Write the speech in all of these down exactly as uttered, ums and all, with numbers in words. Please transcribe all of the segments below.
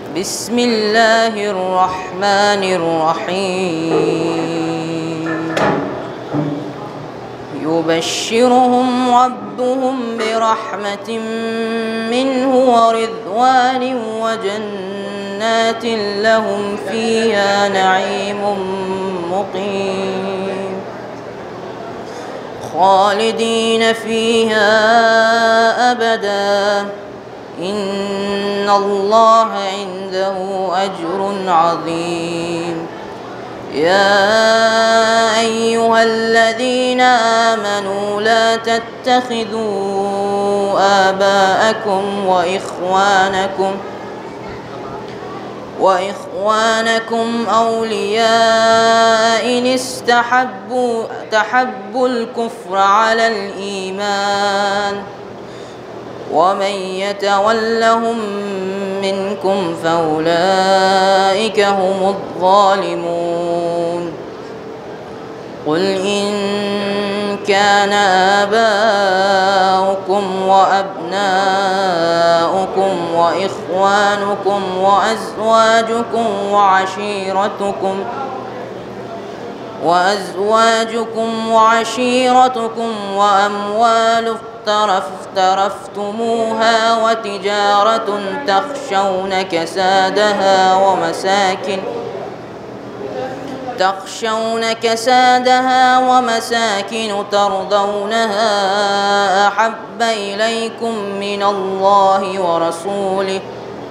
بسم اللہ الرحمن الرحیم يبشرهم ربهم برحمة منه ورضوان وجنات لهم فيها نعيم مقيم خالدين فيها أبدا إن الله عنده أجر عظيم يا أيها الذين آمنوا لا تتخذوا آباءكم وإخوانكم وإخوانكم أولياء إن استحبوا تحبوا الكفر على الإيمان ومن يتولهم منكم فأولئك هم الظالمون قل إن كان آباؤكم وأبناؤكم وإخوانكم وأزواجكم وعشيرتكم وأزواجكم وعشيرتكم وأموال اقترفتموها وتجارة تخشون كسادها ومساكن تخشون كسادها ومساكن ترضونها أحب إليكم من الله ورسوله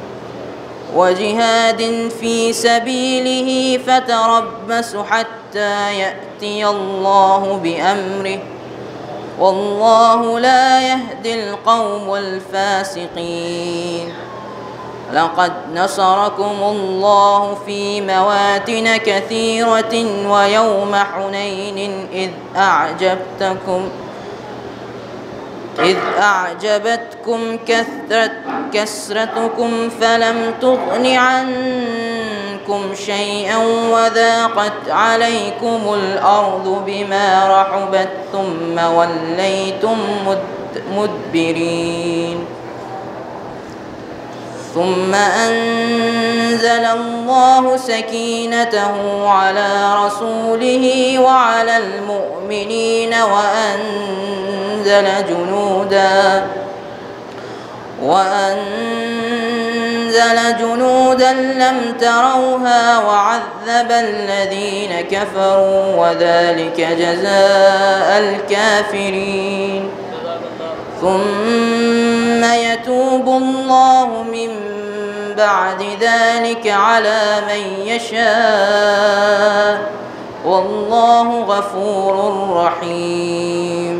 وجهاد في سبيله فتربصوا حتى يأتي الله بأمره والله لا يهدي القوم الفاسقين لقد نصركم الله في مواطن كثيرة ويوم حنين إذ أعجبتكم إذ أعجبتكم كثرت كسرتكم فلم تغن عنكم شيئا وذاقت عليكم الأرض بما رحبت ثم وليتم مدبرين ثم أنزل الله سكينته على رسوله وعلى المؤمنين وأنزل جنودا وأنزل جنودا لم تروها وعذب الذين كفروا وذلك جزاء الكافرين ثم يتوب الله من بعد ذلك على من يشاء والله غفور رحيم۔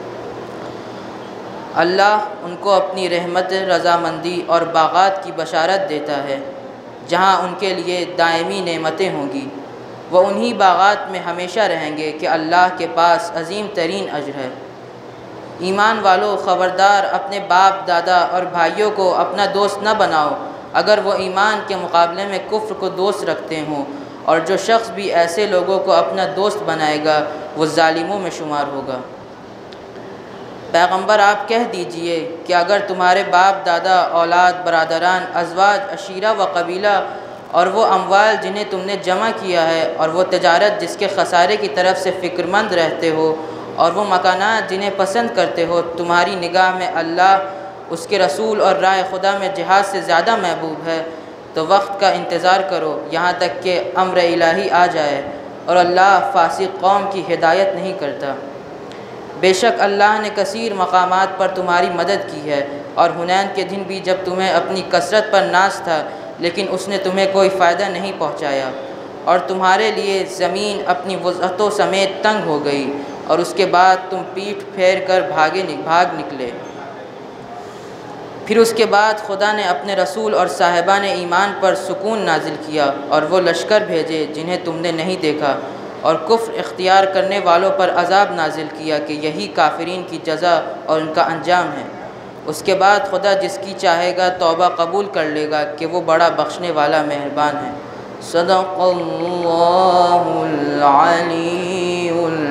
اللہ ان کو اپنی رحمت، رضامندی اور باغات کی بشارت دیتا ہے جہاں ان کے لیے دائمی نعمتیں ہوں گی۔ وہ انہی باغات میں ہمیشہ رہیں گے کہ اللہ کے پاس عظیم ترین اجر ہے۔ ایمان والو، خبردار اپنے باپ دادا اور بھائیوں کو اپنا دوست نہ بناؤ اگر وہ ایمان کے مقابلے میں کفر کو دوست رکھتے ہوں، اور جو شخص بھی ایسے لوگوں کو اپنا دوست بنائے گا وہ ظالموں میں شمار ہوگا۔ پیغمبر آپ کہہ دیجئے کہ اگر تمہارے باپ دادا، اولاد، برادران، ازواج، عشیرہ و قبیلہ اور وہ اموال جنہیں تم نے جمع کیا ہے اور وہ تجارت جس کے خسارے کی طرف سے فکر مند رہتے ہو اور وہ مکانات جنہیں پسند کرتے ہو تمہاری نگاہ میں اللہ، اس کے رسول اور راہ خدا میں جہاد سے زیادہ محبوب ہے تو وقت کا انتظار کرو یہاں تک کہ امر الہی آ جائے، اور اللہ فاسق قوم کی ہدایت نہیں کرتا۔ بے شک اللہ نے کثیر مقامات پر تمہاری مدد کی ہے، اور حنین کے دن بھی جب تمہیں اپنی کثرت پر ناز تھا لیکن اس نے تمہیں کوئی فائدہ نہیں پہنچایا، اور تمہارے لیے زمین اپنی وسعتوں سمیت تنگ ہو گئی، اور اس کے بعد تم پیٹھ پھیر کر بھاگے بھاگ نکلے۔ پھر اس کے بعد خدا نے اپنے رسول اور صاحبان ایمان پر سکون نازل کیا اور وہ لشکر بھیجے جنہیں تم نے نہیں دیکھا، اور کفر اختیار کرنے والوں پر عذاب نازل کیا کہ یہی کافرین کی جزا اور ان کا انجام ہے۔ اس کے بعد خدا جس کی چاہے گا توبہ قبول کر لے گا کہ وہ بڑا بخشنے والا مہربان ہے۔ صدق اللہ العلی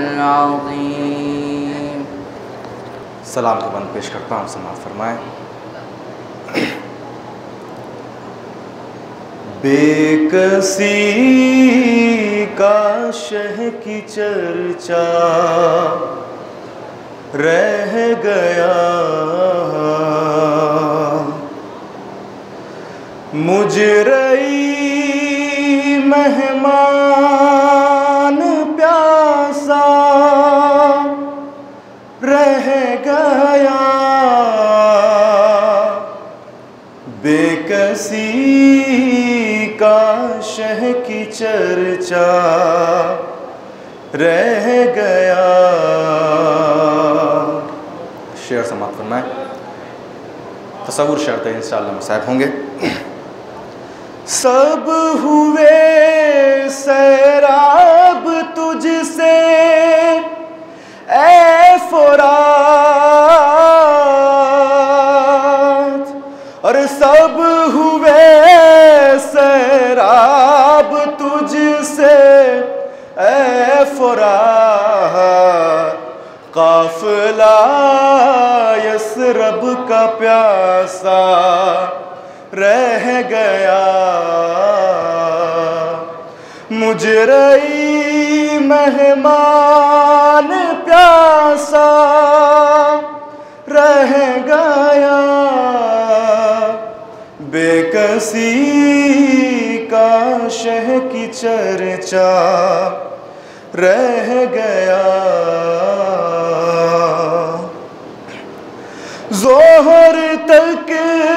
العظیم۔ سلام کا بند پیش کرتا ہوں، سماعت فرمائیں۔ بے کسی کا شہ کی چرچا رہ گیا، مجرئی مہمان پیاسا رہ گیا، بے کسی کا شہ کی چرچا رہ گیا۔ شعر سماعت فرمائیں۔ تصور شرط ہے انشاءاللہ مصاحب ہوں گے۔ سب ہوئے سیراب تجھ سے اے فرات، اور سب ہوئے سیراب تجھ سے اے فرات، قافلہ یثرب کا پیاسا رہ گیا، مجرئی مہمان پیاسا رہ گیا، بے کسی کا شہ کی چرچا رہ گیا۔ ظہر تک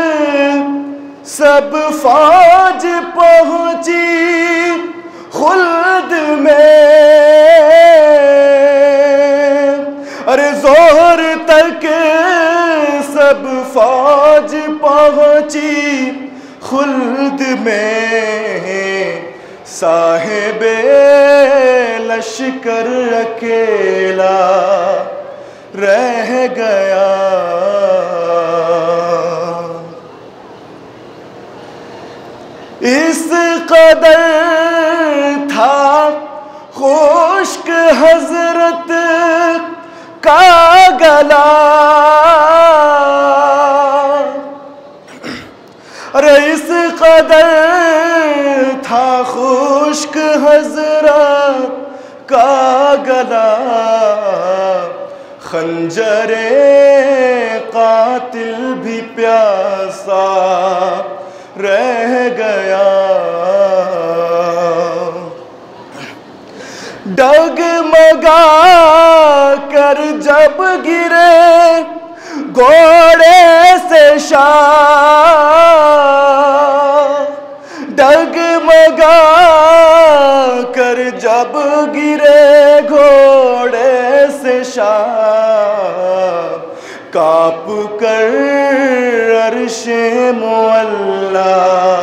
سب فوج پہنچی خلد میں، ارے ظہر تک سب فوج پہنچی خلد میں، صاحب لشکر اکیلا رہ گیا، اس قدر تھا خشک حضرت کا گلا، ارے اس قدر تھا خشک حضرت کا گلا، خنجر قاتل بھی پیاسا رہ گیا، ڈگمگا کر جب گرے گھوڑے سے شاہ، ڈگمگا کر جب گرے گھوڑے سے شاہ، کانپ کر عرش معلا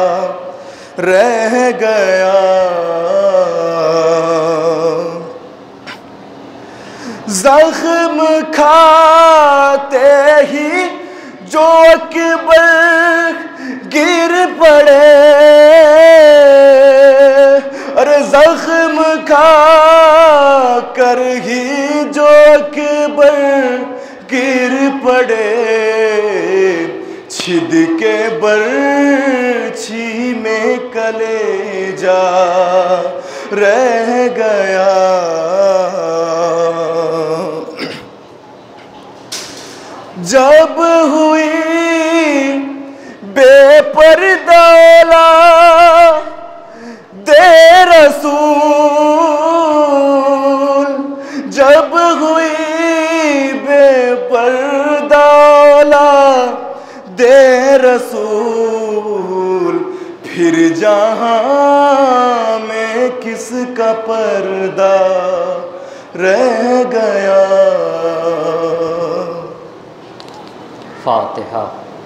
رہ گیا، زخم کھاتے ہی جو اکبر گر پڑے، ارے زخم کھا کر ہی جو اکبر گر پڑے، چھد کے برچھی میں کلیجا رہ گیا، جب ہوئی بے پردہ دے رسول، جب ہوئی بے پردہ دے رسول، پھر جہاں میں کس کا پردہ رہ گیا۔ فاتحہ۔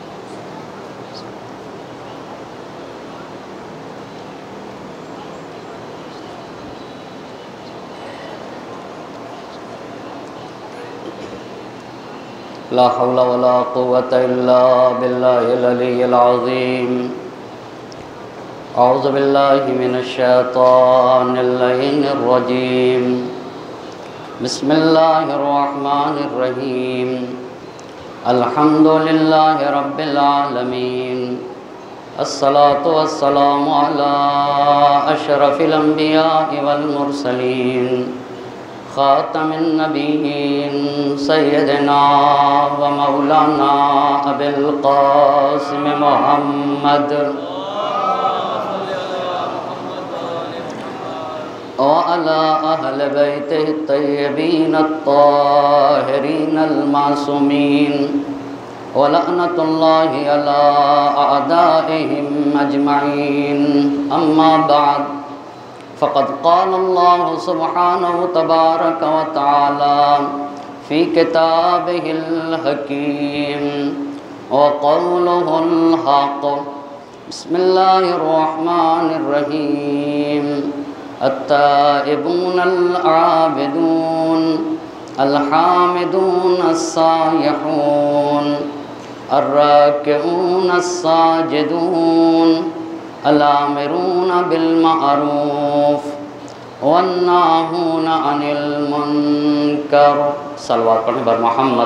لا حول ولا قوة إلا بالله العلي العظيم۔ أعوذ بالله من الشيطان اللعين الرجيم، بسم الله الرحمن الرحيم، الحمد لله رب العالمين، الصلاة والسلام على أشرف الأنبياء والمرسلين خاتم النبيين سيدنا ومولانا أبي القاسم محمد وعلى أهل بيته الطيبين الطاهرين المعصومين ولعنة الله على أعدائهم أجمعين. أما بعد فقد قال الله سبحانه تبارك وتعالى في كتابه الحكيم وقوله الحق. بسم الله الرحمن الرحيم. التائبون العابدون الحامدون السائحون الراكعون الساجدون الآمرون بالمعروف والناهون عن المنکر. صلوات پڑھیں بر محمد.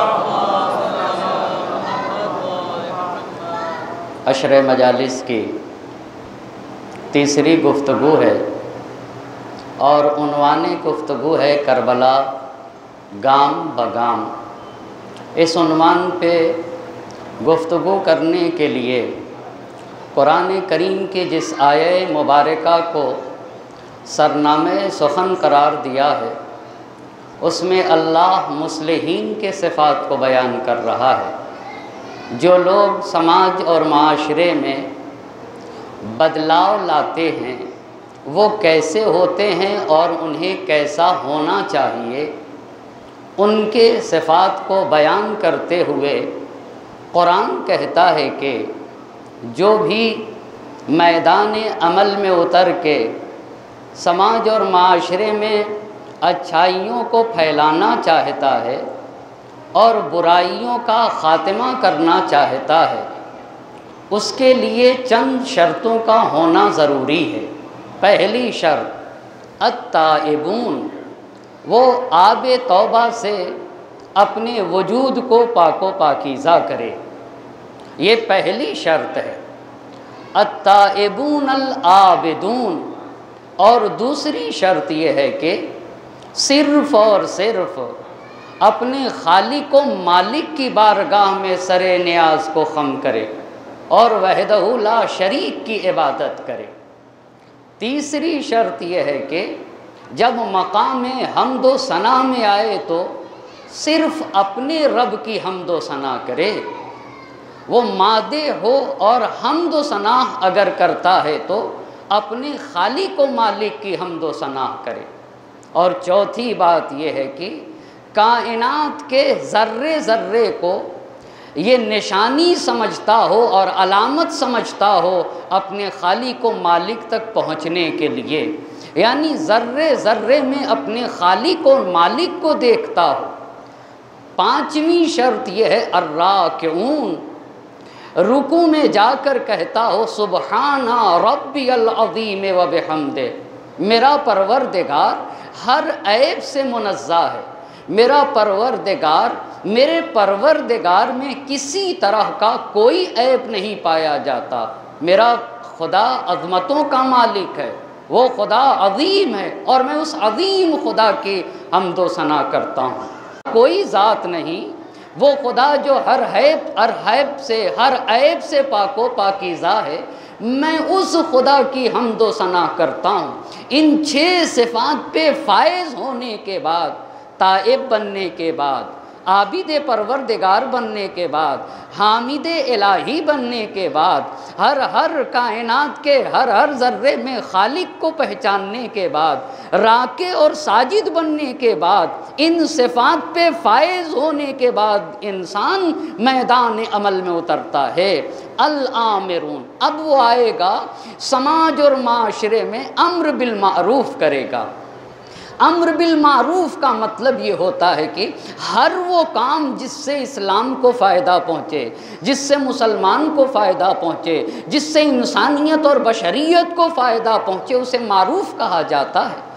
عشر مجالس کی تیسری گفتگو ہے اور عنوان گفتگو ہے کربلا گام بگام. اس عنوان پہ گفتگو کرنے کے لیے قرآن کریم کی جس آیہ مبارکہ کو سرنامہ سخن قرار دیا ہے اس میں اللہ مصلحین کے صفات کو بیان کر رہا ہے. جو لوگ سماج اور معاشرے میں بدلاؤ لاتے ہیں وہ کیسے ہوتے ہیں اور انہیں کیسا ہونا چاہیے، ان کے صفات کو بیان کرتے ہوئے قرآن کہتا ہے کہ جو بھی میدان عمل میں اتر کے سماج اور معاشرے میں اچھائیوں کو پھیلانا چاہتا ہے اور برائیوں کا خاتمہ کرنا چاہتا ہے اس کے لیے چند شرطوں کا ہونا ضروری ہے. پہلی شرط التائبون، وہ آب توبہ سے اپنے وجود کو پاک و پاکیزہ کرے، یہ پہلی شرط ہے. التائبون العابدون، اور دوسری شرط یہ ہے کہ صرف اور صرف اپنے خالق و مالک کی بارگاہ میں سر نیاز کو خم کرے اور وحدہ لا شریک کی عبادت کرے. تیسری شرط یہ ہے کہ جب مقام حمد و ثنا میں آئے تو صرف اپنے رب کی حمد و ثنا کرے. وہ مادح ہو اور حمد و ثنا اگر کرتا ہے تو اپنے خالق و مالک کی حمد و ثنا کرے. اور چوتھی بات یہ ہے کہ کائنات کے ذرے ذرے کو یہ نشانی سمجھتا ہو اور علامت سمجھتا ہو اپنے خالق و مالک تک پہنچنے کے لیے، یعنی ذرے ذرے میں اپنے خالق و مالک کو دیکھتا ہو. پانچویں شرط یہ ہے الراکعون، رکوع میں جا کر کہتا ہو سبحان ربی العظیم و بحمدہ، میرا پروردگار ہر عیب سے منزہ ہے، میرا پروردگار میرے پروردگار میں کسی طرح کا کوئی عیب نہیں پایا جاتا. میرا خدا عظمتوں کا مالک ہے، وہ خدا عظیم ہے اور میں اس عظیم خدا کی حمد و ثنا کرتا ہوں. کوئی ذات نہیں، وہ خدا جو ہر عیب ہر عیب سے ہر عیب سے پاک و پاکیزہ ہے، میں اس خدا کی حمد و ثنا کرتا ہوں. ان چھ صفات پہ فائز ہونے کے بعد، تائب بننے کے بعد، عابد پروردگار بننے کے بعد، حامد الہی بننے کے بعد، ہر ہر کائنات کے ہر ہر ذرے میں خالق کو پہچاننے کے بعد، راکع اور ساجد بننے کے بعد، ان صفات پہ فائز ہونے کے بعد انسان میدان عمل میں اترتا ہے. الآمرون، اب وہ آئے گا سماج اور معاشرے میں امر بالمعروف کرے گا. امر بالمعروف کا مطلب یہ ہوتا ہے کہ ہر وہ کام جس سے اسلام کو فائدہ پہنچے، جس سے مسلمان کو فائدہ پہنچے، جس سے انسانیت اور بشریت کو فائدہ پہنچے، اسے معروف کہا جاتا ہے.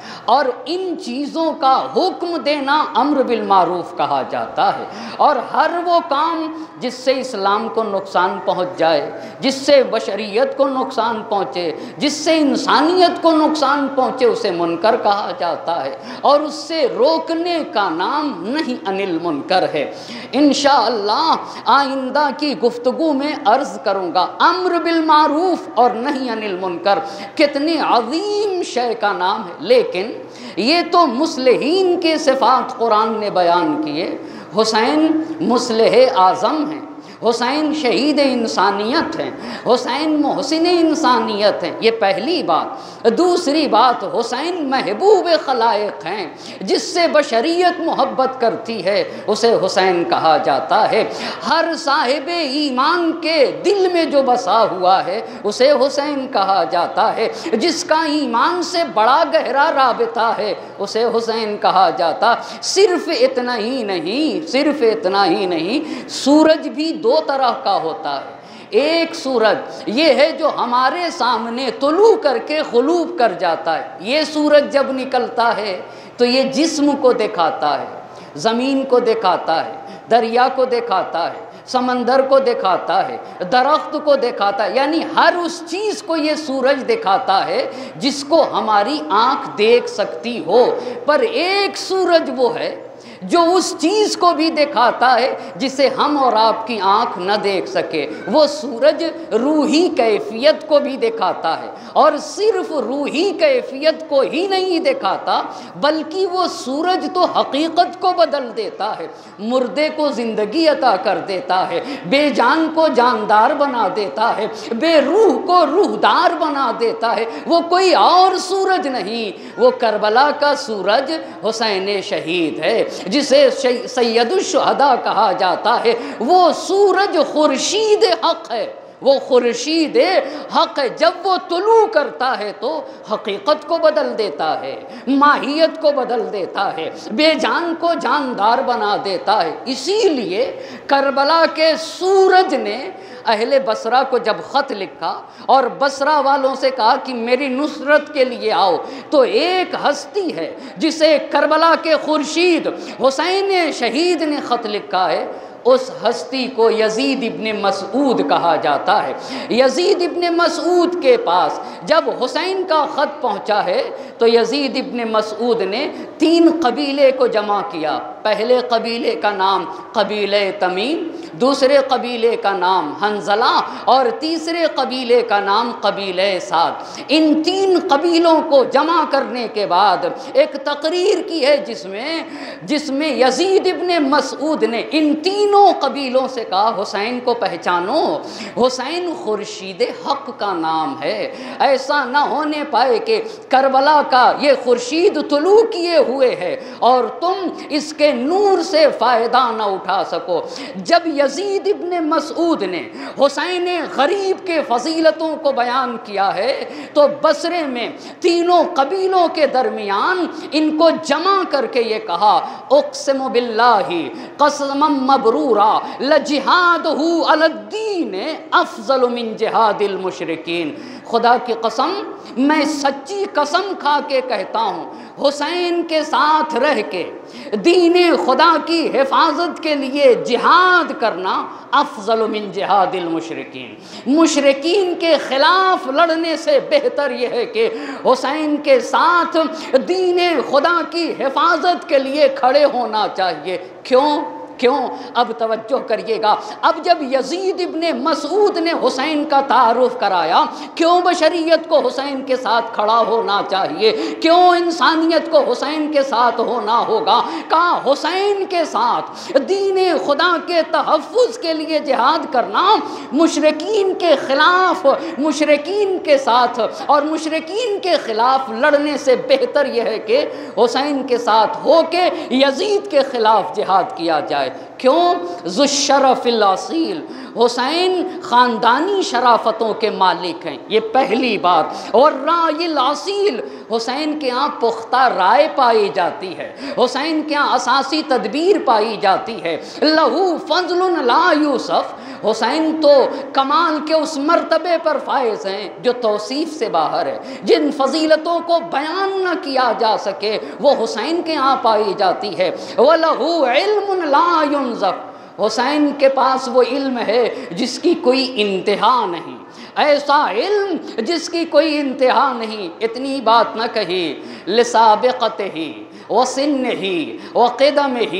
اور ان چیزوں کا حکم دینا امر بالمعروف کہا جاتا ہے۔ اور ہر وہ کام جس سے اسلام کو نقصان پہنچ جائے، جس سے بشریت کو نقصان پہنچے، جس سے انسانیت کو نقصان پہنچے، اسے منکر کہا جاتا ہے، اور اس سے روکنے کا نام نہیں عن المنکر ہے۔ انشاءاللہ آئندہ کی گفتگو میں عرض کروں گا امر بالمعروف اور نہی عن المنکر کتنے عظیم شے کا نام ہے، لیکن یہ تو مصلحین کے صفات قرآن نے بیان کیے۔ حسین مصلح اعظم ہیں، حسین شہید انسانیت ہیں، حسین محسن انسانیت ہیں، یہ پہلی بات۔ دوسری بات، حسین محبوب خلائق ہیں، جس سے بشریت محبت کرتی ہے اسے حسین کہا جاتا ہے۔ ہر صاحب ایمان کے دل میں جو بسا ہوا ہے اسے حسین کہا جاتا ہے، جس کا ایمان سے بڑا گہرا رابطہ ہے اسے حسین کہا جاتا۔ صرف اتنا ہی نہیں، صرف اتنا ہی نہیں، سورج بھی دو طرح کا ہوتا ہے۔ ایک سورج یہ ہے جو ہمارے سامنے طلوع کر کے غروب کر جاتا ہے، یہ سورج جب نکلتا ہے تو یہ جسم کو دکھاتا ہے، زمین کو دکھاتا ہے، دریا کو دکھاتا ہے، سمندر کو دکھاتا ہے، درخت کو دکھاتا ہے، یعنی ہر اس چیز کو یہ سورج دکھاتا ہے جس کو ہماری آنکھ دیکھ سکتی ہو۔ پر ایک سورج وہ ہے جو اس چیز کو بھی دکھاتا ہے جسے ہم اور آپ کی آنکھ نہ دیکھ سکے۔ وہ سورج روحی کیفیت کو بھی دکھاتا ہے، اور صرف روحی کیفیت کو ہی نہیں دکھاتا بلکہ وہ سورج تو حقیقت کو بدل دیتا ہے، مردے کو زندگی عطا کر دیتا ہے، بے جان کو جاندار بنا دیتا ہے، بے روح کو روحدار بنا دیتا ہے۔ وہ کوئی اور سورج نہیں، وہ کربلا کا سورج حسین شہید ہے، جسے سید الشہداء کہا جاتا ہے۔ وہ سورج خورشید حق ہے، وہ خورشید حق ہے، جب وہ طلوع کرتا ہے تو حقیقت کو بدل دیتا ہے، ماہیت کو بدل دیتا ہے، بے جان کو جاندار بنا دیتا ہے۔ اسی لیے کربلا کے سورج نے اہل بصرہ کو جب خط لکھا اور بصرہ والوں سے کہا کہ میری نصرت کے لیے آؤ، تو ایک ہستی ہے جسے کربلا کے خورشید حسین شہید نے خط لکھا ہے، اس ہستی کو یزید ابن مسعود کہا جاتا ہے۔ یزید ابن مسعود کے پاس جب حسین کا خط پہنچا ہے تو یزید ابن مسعود نے تین قبیلے کو جمع کیا۔ پہلے قبیلے کا نام قبیلہ تمیم، دوسرے قبیلے کا نام حنظلہ، اور تیسرے قبیلے کا نام قبیلہ سعد۔ ان تین قبیلوں کو جمع کرنے کے بعد ایک تقریر کی ہے جس میں جس میں یزید ابن مسعود نے ان تینوں قبیلوں سے کہا حسین کو پہچانو، حسین خورشید حق کا نام ہے، ایسا نہ ہونے پائے کہ کربلا کا یہ خورشید طلوع کیے ہوئے ہے اور تم اس کے نور سے فائدہ نہ اٹھا سکو۔ جب یزید ابن مسعود نے حسین غریب کے فضیلتوں کو بیان کیا ہے تو بصرے میں تینوں قبیلوں کے درمیان ان کو جمع کر کے یہ کہا، اقسم باللہ قسما مبرورا لجہادہ علی الدین افضل من جہاد المشرکین۔ خدا کی قسم، میں سچی قسم کھا کے کہتا ہوں، حسین کے ساتھ رہ کے دین خدا کی حفاظت کے لیے جہاد کرنا افضل من جہاد المشرکین، مشرکین کے خلاف لڑنے سے بہتر یہ ہے کہ حسین کے ساتھ دین خدا کی حفاظت کے لیے کھڑے ہونا چاہیے۔ کیوں؟ کیوں؟ اب توجہ کریے گا۔ اب جب یزید ابن مسعود نے حسین کا تعارف کرایا، کیوں بشریت کو حسین کے ساتھ کھڑا ہونا چاہیے، کیوں انسانیت کو حسین کے ساتھ ہونا ہوگا، کہا حسین کے ساتھ دین خدا کے تحفظ کے لیے جہاد کرنا مشرکین کے خلاف، مشرکین کے ساتھ اور مشرکین کے خلاف لڑنے سے بہتر یہ ہے کہ حسین کے ساتھ ہو کے یزید کے خلاف جہاد کیا جائے۔ کیوں؟ ذو الشرف الاصیل، حسین خاندانی شرافتوں کے مالک ہیں، یہ پہلی بات۔ اور رائے الاصیل، حسین کے ہاں پختہ رائے پائی جاتی ہے، حسین کے ہاں اساسی تدبیر پائی جاتی ہے۔ لہو فضل لا یوسف، حسین تو کمال کے اس مرتبے پر فائز ہیں جو توصیف سے باہر ہے، جن فضیلتوں کو بیان نہ کیا جا سکے وہ حسین کے ہاں پائی جاتی ہے۔ وَلَهُ عِلْمٌ لَا يُنْزَفُ، حسین کے پاس وہ علم ہے جس کی کوئی انتہا نہیں، ایسا علم جس کی کوئی انتہا نہیں۔ اتنی بات نہ کہی، لسابقتہ وسنہ وقدمہ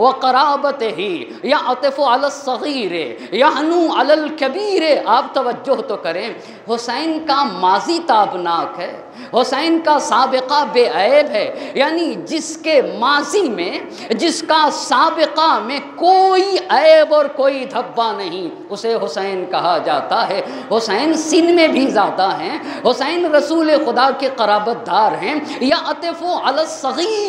وقرابتہ یعطف علی الصغیر یحنو علی الکبیر۔ آپ توجہ تو کریں، حسین کا ماضی تابناک ہے، حسین کا سابقہ بے عیب ہے، یعنی جس کے ماضی میں، جس کا سابقہ میں کوئی عیب اور کوئی دھبا نہیں، اسے حسین کہا جاتا ہے۔ حسین سن میں بھی زیادہ ہیں، حسین رسول خدا کے قرابت دار ہیں۔ یعطف علی الصغیر،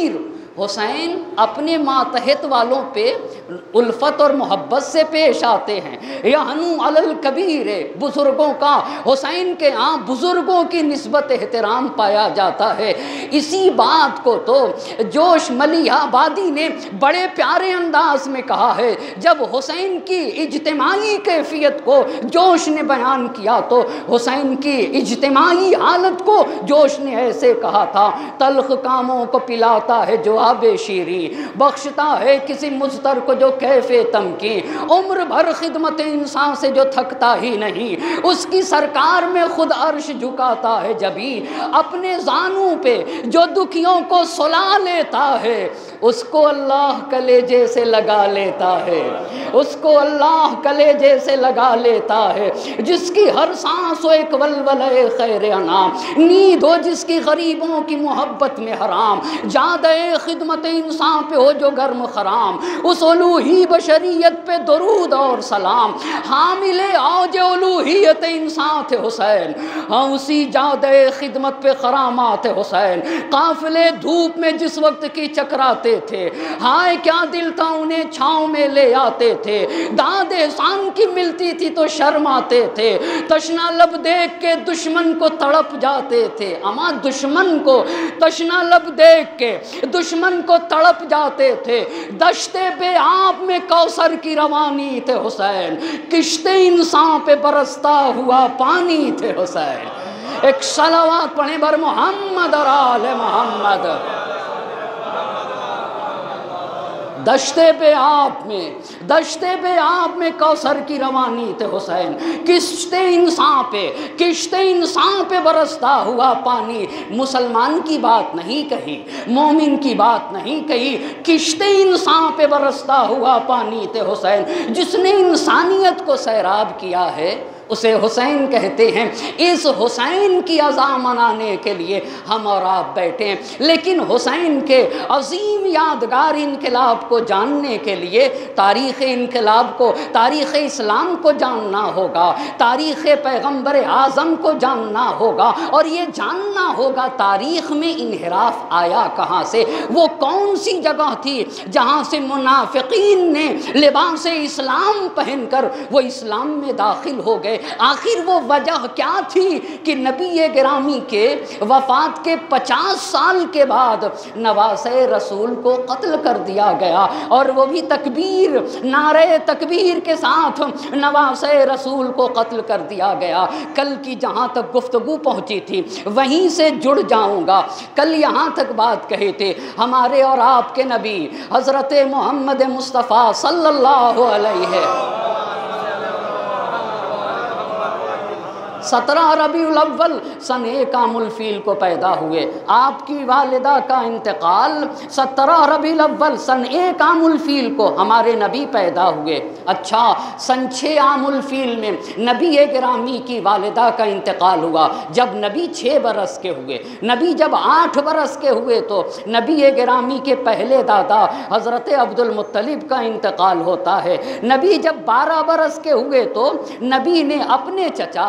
حسین اپنے ماتحت والوں پہ الفت اور محبت سے پیش آتے ہیں۔ یحنو علی الکبیر، بزرگوں کا حسین کے ہاں بزرگوں کی نسبت احترام پایا جاتا ہے۔ اسی بات کو تو جوش ملیح آبادی نے بڑے پیارے انداز میں کہا ہے، جب حسین کی اجتماعی کیفیت کو جوش نے بیان کیا تو حسین کی اجتماعی حالت کو جوش نے ایسے کہا تھا، تلخ کاموں کو پلاتا ہے جو آب شیریں، بخشتا ہے کسی مضطر کو جو کیف تمکین، عمر بھر خدمت انسان سے جو تھکتا ہی نہیں، اس کی سرکار میں خود عرش جھکاتا ہے جبھی، اپنے زانوں پہ جو دکھیوں کو سلا لیتا ہے اس کو اللہ کلیجے سے لگا لیتا ہے، اس کو اللہ کلیجے سے لگا لیتا ہے، جس کی ہر سانس ہو ایک ولولہ خیر انام، نیند ہو جس کی غریبوں کی محبت میں حرام، جادہ خدمت انسان پہ ہو جو گرم خرام، اس الوہی بشریت پہ درود اور سلام، حامل اوج الوہیت انسان تھے حسین، ہاں اسی جادہ خدمت پہ خرامات حسین، قافلے دھوپ میں جس وقت کی چکراتے تھے، ہائے کیا دل تھا انہیں چھاؤں میں لے آتے تھے، داد احسان کی ملتی تھی تو شرماتے تھے، تشنا لب دیکھ کے دشمن کو تڑپ جاتے تھے، اما دشمن کو تشنا لب دیکھ کے دشمن کو تڑپ جاتے تھے، دشتے بے آب میں کوثر کی روانی تھے حسین، کشتے انسان پہ برستا ہوا پانی تھے حسین۔ ایک صلوات پڑھیں بر محمد اور آل محمد۔ دشتے بے آب میں دشتے بے آب میں کوثر کی روانی تھے حسین، کشتے انسان پہ کشتے انسان پہ برستا ہوا پانی، مسلمان کی بات نہیں کہی، مومن کی بات نہیں کہی، کشتے انسان پہ برستا ہوا پانی تھے حسین، جس نے انسانیت کو سیراب کیا ہے اسے حسین کہتے ہیں۔ اس حسین کی عزا منانے کے لیے ہم اور آپ بیٹھے ہیں، لیکن حسین کے عظیم یادگار انقلاب کو جاننے کے لیے تاریخ انقلاب کو، تاریخ اسلام کو جاننا ہوگا، تاریخ پیغمبر اعظم کو جاننا ہوگا، اور یہ جاننا ہوگا تاریخ میں انحراف آیا کہاں سے، وہ کون سی جگہ تھی جہاں سے منافقین نے لباس اسلام پہن کر وہ اسلام میں داخل ہو گئے، آخر وہ وجہ کیا تھی کہ نبی گرامی کے وفات کے پچاس سال کے بعد نواسۂ رسول کو قتل کر دیا گیا، اور وہ بھی تکبیر، نعرہ تکبیر کے ساتھ نواسۂ رسول کو قتل کر دیا گیا۔ کل کی جہاں تک گفتگو پہنچی تھی وہیں سے جڑ جاؤں گا، کل یہاں تک بات کہے تھے ہمارے اور آپ کے نبی حضرت محمد مصطفیٰ صلی اللہ علیہ سترہ ربیع الاول سن ایک عام الفیل کو پیدا ہوئے، آپ کی والدہ کا انتقال سترہ ربیع الاول سن ایک عام الفیل کو ہمارے نبی پیدا ہوئے۔ اچھا، سن چھ عام الفیل میں نبی گرامی کی والدہ کا انتقال ہوا، جب نبی چھ برس کے ہوئے، نبی جب آٹھ برس کے ہوئے تو نبی گرامی کے پہلے دادا حضرت عبد المطلب کا انتقال ہوتا ہے، نبی جب بارہ برس کے ہوئے تو نبی نے اپنے چچا حضرت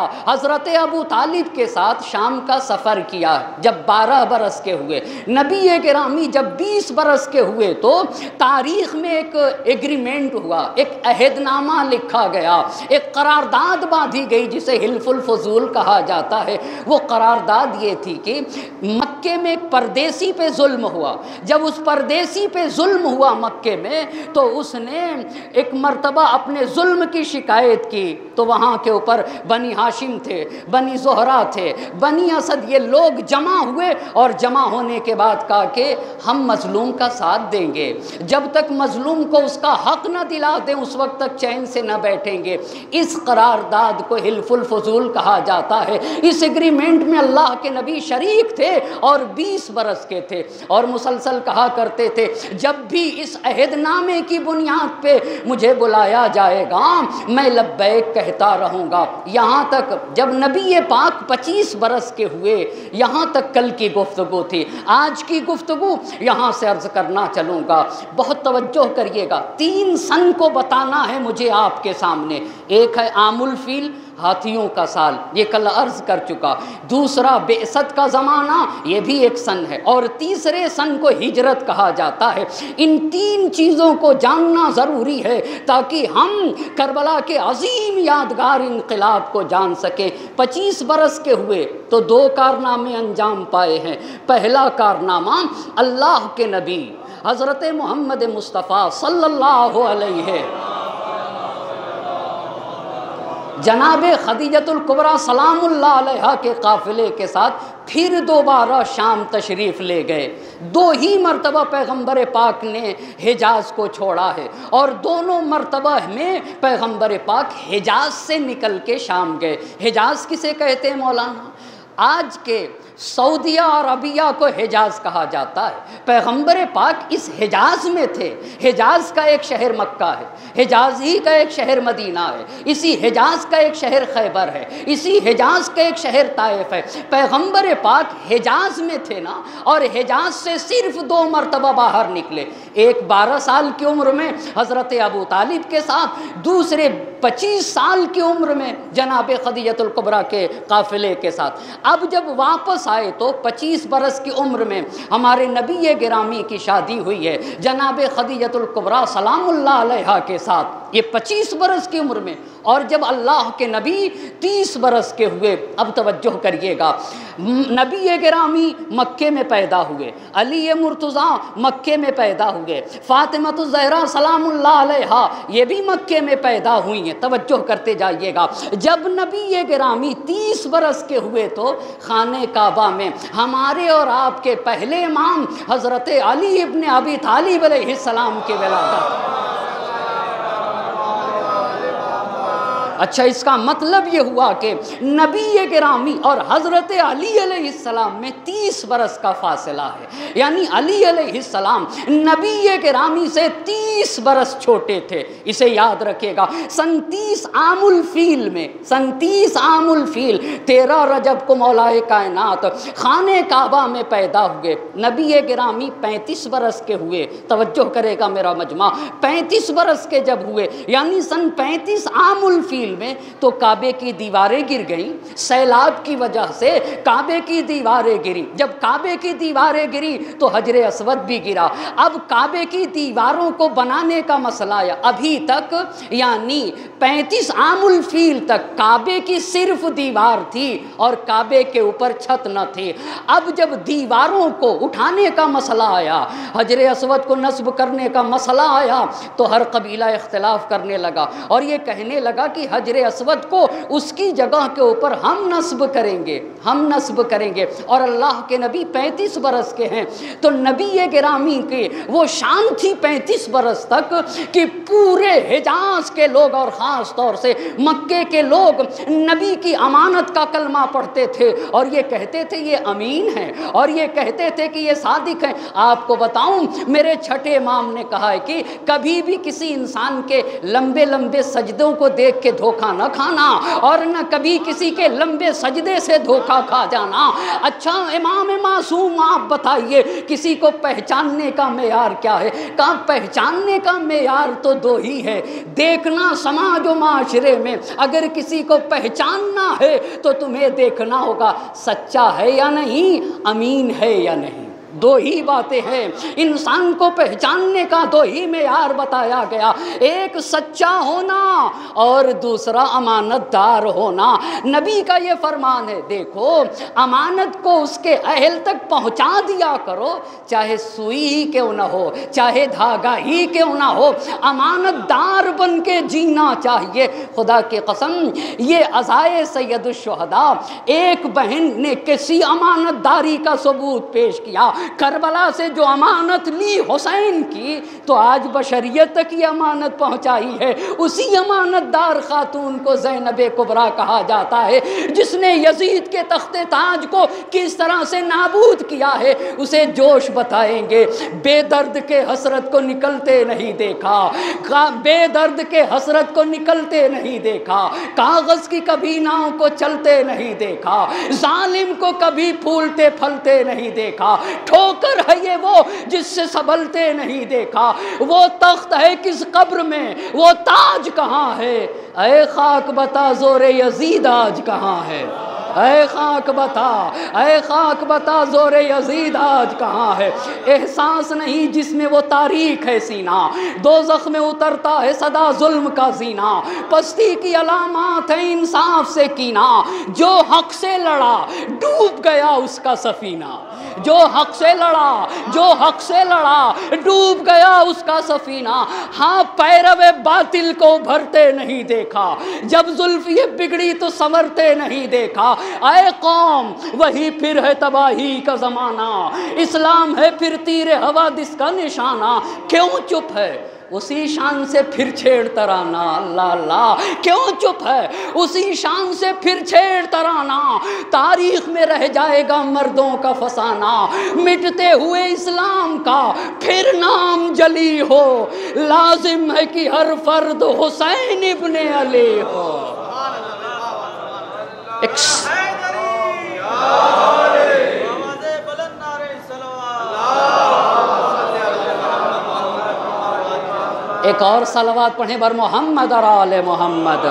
حضرت ابو طالب کے ساتھ شام کا سفر کیا جب بارہ برس کے ہوئے۔ نبی گرامی جب بیس برس کے ہوئے تو تاریخ میں ایک ایگریمنٹ ہوا، ایک عہد نامہ لکھا گیا، ایک قرارداد باندھی گئی جسے حلف الفضول کہا جاتا ہے۔ وہ قرارداد یہ تھی کہ مکے میں ایک پردیسی پہ ظلم ہوا، جب اس پردیسی پہ ظلم ہوا مکے میں تو اس نے ایک مرتبہ اپنے ظلم کی شکایت کی، تو وہاں کے اوپر بنی ہاشم تھے، بنی زہرا تھے، بنی اسد، یہ لوگ جمع ہوئے اور جمع ہونے کے بعد کہا کہ ہم مظلوم کا ساتھ دیں گے، جب تک مظلوم کو اس کا حق نہ دلا دیں اس وقت تک چین سے نہ بیٹھیں گے۔ اس قرارداد کو حلف الفضول کہا جاتا ہے۔ اس ایگریمنٹ میں اللہ کے نبی شریک تھے اور بیس برس کے تھے اور مسلسل کہا کرتے تھے جب بھی اس عہد نامے کی بنیاد پہ مجھے بلایا جائے گا میں لبیک کہتا رہوں گا۔ یہاں تک جب نبی پاک پچیس برس کے ہوئے، یہاں تک کل کی گفتگو تھی۔ آج کی گفتگو یہاں سے عرض کرنا چلوں گا، بہت توجہ کریے گا۔ تین سن کو بتانا ہے مجھے آپ کے سامنے۔ ایک ہے عام الفیل، ہاتھیوں کا سال، یہ کل عرض کر چکا۔ دوسرا بعثت کا زمانہ، یہ بھی ایک سن ہے، اور تیسرے سن کو ہجرت کہا جاتا ہے۔ ان تین چیزوں کو جاننا ضروری ہے تاکہ ہم کربلا کے عظیم یادگار انقلاب کو جان سکیں۔ پچیس برس کے ہوئے تو دو کارنامے انجام پائے ہیں۔ پہلا کارنامہ، اللہ کے نبی حضرت محمد مصطفیٰ صلی اللہ علیہ جناب خدیجۃ الکبریٰ سلام اللہ علیہا کے قافلے کے ساتھ پھر دوبارہ شام تشریف لے گئے۔ دو ہی مرتبہ پیغمبر پاک نے حجاز کو چھوڑا ہے اور دونوں مرتبہ میں پیغمبر پاک حجاز سے نکل کے شام گئے۔ حجاز کسے کہتے ہیں مولانا؟ آج کے سعودیہ عربیہ کو حجاز کہا جاتا ہے۔ پیغمبر پاک اس حجاز میں تھے۔ حجاز کا ایک شہر مکہ ہے، حجاز ہی کا ایک شہر مدینہ ہے، اسی حجاز کا ایک شہر خیبر ہے، اسی حجاز کا ایک شہر طائف ہے۔ پیغمبر پاک حجاز میں تھے نا، اور حجاز سے صرف دو مرتبہ باہر نکلے، ایک بارہ سال کی عمر میں حضرت ابو طالب کے ساتھ، دوسرے پچیس سال کی عمر میں جناب خدیجۃ الکبریٰ کے قافلے کے ساتھ۔ اب جب واپس آئے تو پچیس برس کی عمر میں ہمارے نبی گرامی کی شادی ہوئی ہے جناب خدیجۃ الکبریٰ سلام اللہ علیہا کے ساتھ، یہ پچیس برس کی عمر میں۔ اور جب اللہ کے نبی تیس برس کے ہوئے، اب توجہ کریے گا، نبی گرامی مکے میں پیدا ہوئے، علی مرتضیٰ مکے میں پیدا ہوئے، فاطمۃ الزہرا سلام اللہ علیہا یہ بھی مکے میں پیدا ہوئی ہیں۔ توجہ کرتے جائیے گا، جب نبی گرامی تیس برس کے ہوئے تو خانہ کعبہ میں ہمارے اور آپ کے پہلے امام حضرت علی ابن ابی طالب علیہ السلام کی ولادت۔ اچھا، اس کا مطلب یہ ہوا کہ نبی گرامی اور حضرت علی علیہ السلام میں تیس برس کا فاصلہ ہے، یعنی علی علیہ السلام نبی گرامی سے تیس برس چھوٹے تھے۔ اسے یاد رکھے گا، سن تیس عام الفیل میں، سن تیس عام الفیل تیرہ رجب کو مولا کائنات خانہ کعبہ میں پیدا ہوئے۔ نبی گرامی پینتیس برس کے ہوئے، توجہ کرے گا میرا مجمع، پینتیس برس کے جب ہوئے یعنی سن پینتیس عام الفیل میں تو کعبے کی دیواریں گر گئیں، سیلاب کی وجہ سے کعبے کی دیواریں گری۔ جب کعبے کی دیواریں گری تو حجر اسود بھی گرا۔ اب کعبے کی دیواروں کو بنانے کا مسئلہ آیا۔ ابھی تک یعنی پینتیس عام الفیل تک کعبے کی صرف دیوار تھی اور کعبے کے اوپر چھت نہ تھی۔ اب جب دیواروں کو اٹھانے کا مسئلہ آیا، حجر اسود کو نصب کرنے کا مسئلہ آیا تو ہر قبیلہ اختلاف کرنے لگا اور یہ کہنے لگا کہ حجر اسود کو اس کی جگہ کے اوپر ہم نصب کریں گے، ہم نصب کریں گے۔ اور اللہ کے نبی پینتیس برس کے ہیں تو نبی گرامی کی وہ شان تھی پینتیس برس تک کہ پورے حجاز کے لوگ اور خاص طور سے مکے کے لوگ نبی کی امانت کا کلمہ پڑھتے تھے اور یہ کہتے تھے یہ امین ہے، اور یہ کہتے تھے کہ یہ صادق ہے۔ آپ کو بتاؤں، میرے چھٹے امام نے کہا ہے کہ کبھی بھی کسی انسان کے لمبے لمبے سجدوں کو دیکھ کے دھوکہ نہ کھانا اور نہ کبھی کسی کے لمبے سجدے سے دھوکہ کھا جانا۔ اچھا امام معصوم آپ بتائیے کسی کو پہچاننے کا معیار کیا ہے؟ کہا پہچاننے کا معیار تو دو ہی ہے، دیکھنا سماج و معاشرے میں اگر کسی کو پہچاننا ہے تو تمہیں دیکھنا ہوگا سچا ہے یا نہیں، امین ہے یا نہیں، دو ہی باتیں ہیں۔ انسان کو پہچاننے کا دو ہی معیار بتایا گیا، ایک سچا ہونا اور دوسرا امانت دار ہونا۔ نبی کا یہ فرمان ہے، دیکھو امانت کو اس کے اہل تک پہنچا دیا کرو، چاہے سوئی ہی کیوں نہ ہو، چاہے دھاگا ہی کیوں نہ ہو، امانت دار بن کے جینا چاہیے۔ خدا کی قسم یہ عزائے سید الشہداء، ایک بہن نے کسی امانت داری کا ثبوت پیش کیا، کربلا سے جو امانت لی حسین کی تو آج بشریت تک یہ امانت پہنچائی ہے۔ اسی امانت دار خاتون کو زینب کبریٰ کہا جاتا ہے جس نے یزید کے تخت تاج کو کس طرح سے نابود کیا ہے، اسے جوش بتائیں گے۔ بے درد کے حسرت کو نکلتے نہیں دیکھا، بے درد کے حسرت کو نکلتے نہیں دیکھا، کاغذ کی کبھی ناؤ کو چلتے نہیں دیکھا، ظالم کو کبھی پھولتے پھلتے نہیں دیکھا، ٹھوکر ہے یہ وہ جس سے سنبھلتے نہیں دیکھا، وہ تخت ہے کس قبر میں، وہ تاج کہاں ہے، اے خاک بتا زور یزید آج کہاں ہے، اے خاک بتا، اے خاک بتا زور یزید آج کہاں ہے۔ احساس نہیں جس میں وہ تاریخ ہے سینہ، دوزخ میں اترتا ہے صدا ظلم کا زینہ، پستی کی علامات ہے انصاف سے کینہ، جو حق سے لڑا ڈوب گیا اس کا سفینہ، جو حق سے لڑا جو حق سے لڑا ڈوب گیا اس کا سفینہ۔ ہاں پیرو باطل کو بھرتے نہیں دیکھا، جب زلف یہ بگڑی تو سنورتے نہیں دیکھا۔ اے قوم وہی پھر ہے تباہی کا زمانہ، اسلام ہے پھر تیر حوادث کا نشانہ، کیوں چپ ہے اسی شان سے پھر چھیڑ ترانہ، اللہ اللہ کیوں چپ ہے اسی شان سے پھر چھیڑ ترانہ، تاریخ میں رہ جائے گا مردوں کا فسانہ، مٹتے ہوئے اسلام کا پھر نام جلی ہو، لازم ہے کہ ہر فرد حسین ابن علی ہو۔ ایک اور صلوات پڑھیں بر محمد اور آل محمد۔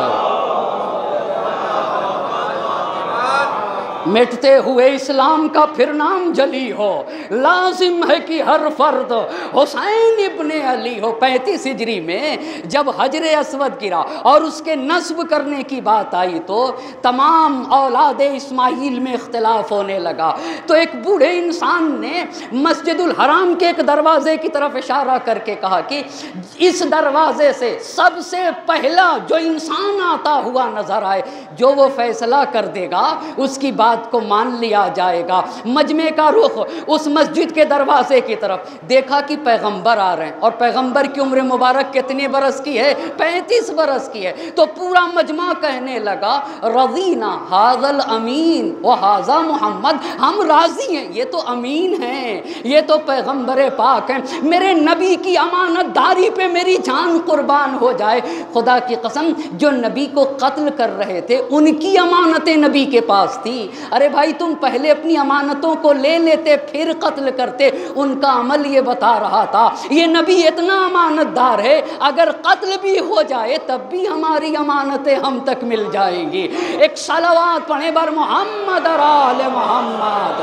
مٹتے ہوئے اسلام کا پھر نام جلی ہو، لازم ہے کہ ہر فرد حسین ابن علی ہو۔ پینتیس ہجری میں جب حجر اسود گرا اور اس کے نصب کرنے کی بات آئی تو تمام اولاد اسماعیل میں اختلاف ہونے لگا، تو ایک بوڑھے انسان نے مسجد الحرام کے ایک دروازے کی طرف اشارہ کر کے کہا کہ اس دروازے سے سب سے پہلا جو انسان آتا ہوا نظر آئے، جو وہ فیصلہ کر دے گا اس کی بات کو مان لیا جائے گا۔ مجمع کا رخ اس مسجد کے دروازے کی طرف، دیکھا کہ پیغمبر آ رہے ہیں، اور پیغمبر کی عمر مبارک کتنے برس کی ہے؟ پینتیس برس کی ہے۔ تو پورا مجمع کہنے لگا رضینا ھذا الامین و ھذا محمد، ہم راضی ہیں، یہ تو امین ہیں، یہ تو پیغمبر پاک ہیں، میرے نبی کی امانت داری پہ میری جان قربان ہو جائے۔ خدا کی قسم جو نبی کو قتل کر رہے تھے ان کی امانتیں نبی کے پاس تھی۔ ارے بھائی تم پہلے اپنی امانتوں کو لے لیتے پھر قتل کرتے، ان کا عمل یہ بتا رہا تھا یہ نبی اتنا امانت دار ہے، اگر قتل بھی ہو جائے تب بھی ہماری امانتیں ہم تک مل جائیں گی۔ ایک صلوات پڑھیں بر محمد اور آل محمد۔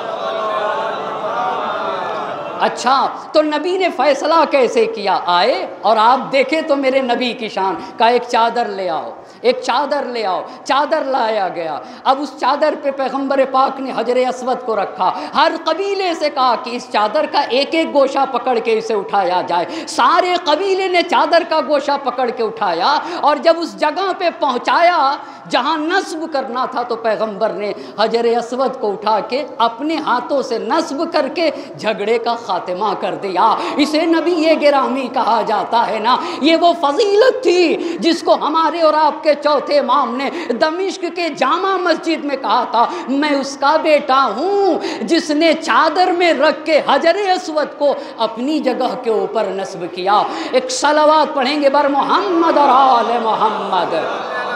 اچھا تو نبی نے فیصلہ کیسے کیا؟ آئے اور آپ دیکھیں تو میرے نبی کی شان، کہا ایک چادر لے آؤ، ایک چادر لے آؤ، چادر لایا گیا۔ اب اس چادر پہ پیغمبر پاک نے حجر اسود کو رکھا، ہر قبیلے سے کہا کہ اس چادر کا ایک ایک گوشہ پکڑ کے اسے اٹھایا جائے۔ سارے قبیلے نے چادر کا گوشہ پکڑ کے اٹھایا، اور جب اس جگہ پہ پہنچایا جہاں نصب کرنا تھا تو پیغمبر نے حجر اسود کو اٹھا کے اپنے ہاتھوں سے نصب کر کے جھگڑے کا خاتمہ کر دیا۔ اسے نبی یہ گرامی کہا جاتا ہے نا، یہ وہ فضیلت تھی جس کو ہمارے اور آپ کے چوتھے امام نے دمشق کے جامع مسجد میں کہا تھا، میں اس کا بیٹا ہوں جس نے چادر میں رکھ کے حجر اسود کو اپنی جگہ کے اوپر نصب کیا۔ ایک صلوات پڑھیں گے بر محمد اور آل محمد۔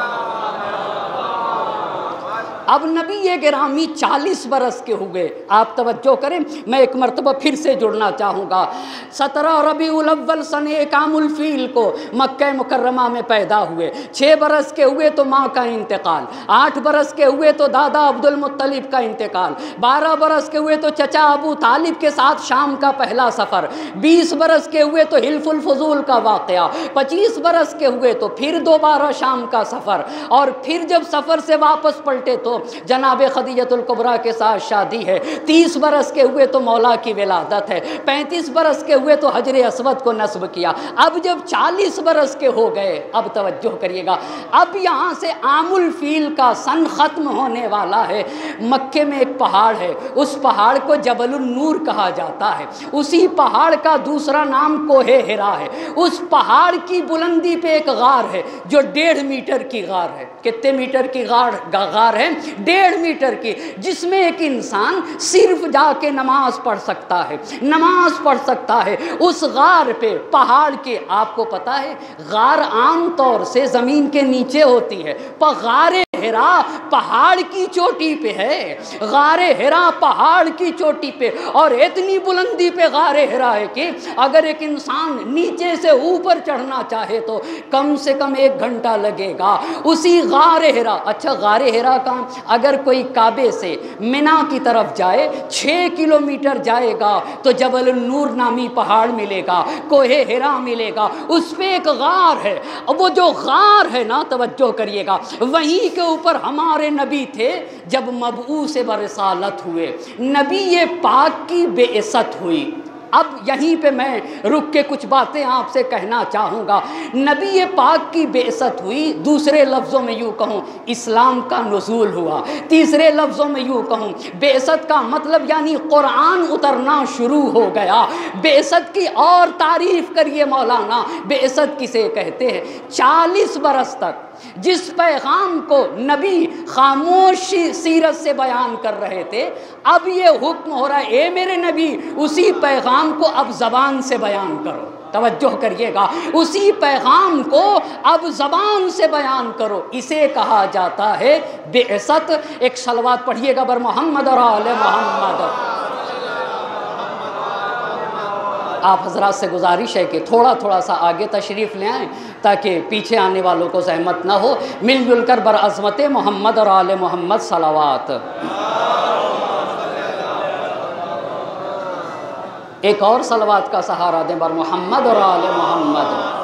اب نبی گرامی چالیس برس کے ہوئے. آپ توجہ کریں، میں ایک مرتبہ پھر سے جڑنا چاہوں گا. سترہ ربیع الاول سن ایک عام الفیل کو مکہ مکرمہ میں پیدا ہوئے. چھ برس کے ہوئے تو ماں کا انتقال، آٹھ برس کے ہوئے تو دادا عبد المطلب کا انتقال، بارہ برس کے ہوئے تو چچا ابو طالب کے ساتھ شام کا پہلا سفر، بیس برس کے ہوئے تو حلف الفضول کا واقعہ، پچیس برس کے ہوئے تو پھر دوبارہ شام کا سفر، اور پھر جب سفر سے واپس پلٹے تو جناب خدیجۃ الکبریٰ کے ساتھ شادی ہے. تیس برس کے ہوئے تو مولا کی ولادت ہے. پینتیس برس کے ہوئے تو حجر اسود کو نصب کیا. اب جب چالیس برس کے ہو گئے، اب توجہ کریے گا، اب یہاں سے عام الفیل کا سن ختم ہونے والا ہے. مکے میں ایک پہاڑ ہے، اس پہاڑ کو جبل النور کہا جاتا ہے. اسی پہاڑ کا دوسرا نام کوہ ہرا ہے. اس پہاڑ کی بلندی پہ ایک غار ہے جو ڈیڑھ میٹر کی غار ہے. کتنے میٹر کی غار غار ہے؟ ڈیڑھ میٹر کی، جس میں ایک انسان صرف جا کے نماز پڑھ سکتا ہے، نماز پڑھ سکتا ہے. اس غار پہ پہاڑ کے، آپ کو پتا ہے غار عام طور سے زمین کے نیچے ہوتی ہے، پر غار ہرا پہاڑ کی چوٹی پہ ہے. غار ہرا پہاڑ کی چوٹی پہ، اور اتنی بلندی پہ غار ہرا ہے کہ اگر ایک انسان نیچے سے اوپر چڑھنا چاہے تو کم سے کم ایک گھنٹہ لگے گا. اسی غار ہرا، اچھا غار ہرا کا اگر کوئی کعبے سے منا کی طرف جائے چھ کلومیٹر جائے گا تو جبل النور نامی پہاڑ ملے گا، کوہ ہرا ملے گا. اس پہ ایک غار ہے. وہ جو غار ہے نا، توجہ کریے گا، وہیں کے اوپر ہمارے نبی تھے جب مبعوث برسالت ہوئے، نبی پاک کی بعثت ہوئی. اب یہیں پہ میں رک کے کچھ باتیں آپ سے کہنا چاہوں گا. نبی پاک کی بعثت ہوئی، دوسرے لفظوں میں یوں کہوں اسلام کا نزول ہوا. تیسرے لفظوں میں یوں کہوں بعثت کا مطلب یعنی قرآن اترنا شروع ہو گیا. بعثت کی اور تعریف کریے مولانا، بعثت کسے کہتے ہیں؟ چالیس برس تک جس پیغام کو نبی خاموش سیرت سے بیان کر رہے تھے، اب یہ حکم ہو رہا ہے اے میرے نبی اسی پیغام کو اب زبان سے بیان کرو. توجہ کریے گا، اسی پیغام کو اب زبان سے بیان کرو. اسے کہا جاتا ہے بعثت. ایک صلوات پڑھیے گا بر محمد اور آل محمد. آپ حضرات سے گزارش ہے کہ تھوڑا تھوڑا سا آگے تشریف لے آئیں تاکہ پیچھے آنے والوں کو زحمت نہ ہو. مل جل کر بر عظمت محمد اور آل محمد صلوات. ایک اور صلوات کا سہارا دیں بر محمد اور آل محمد.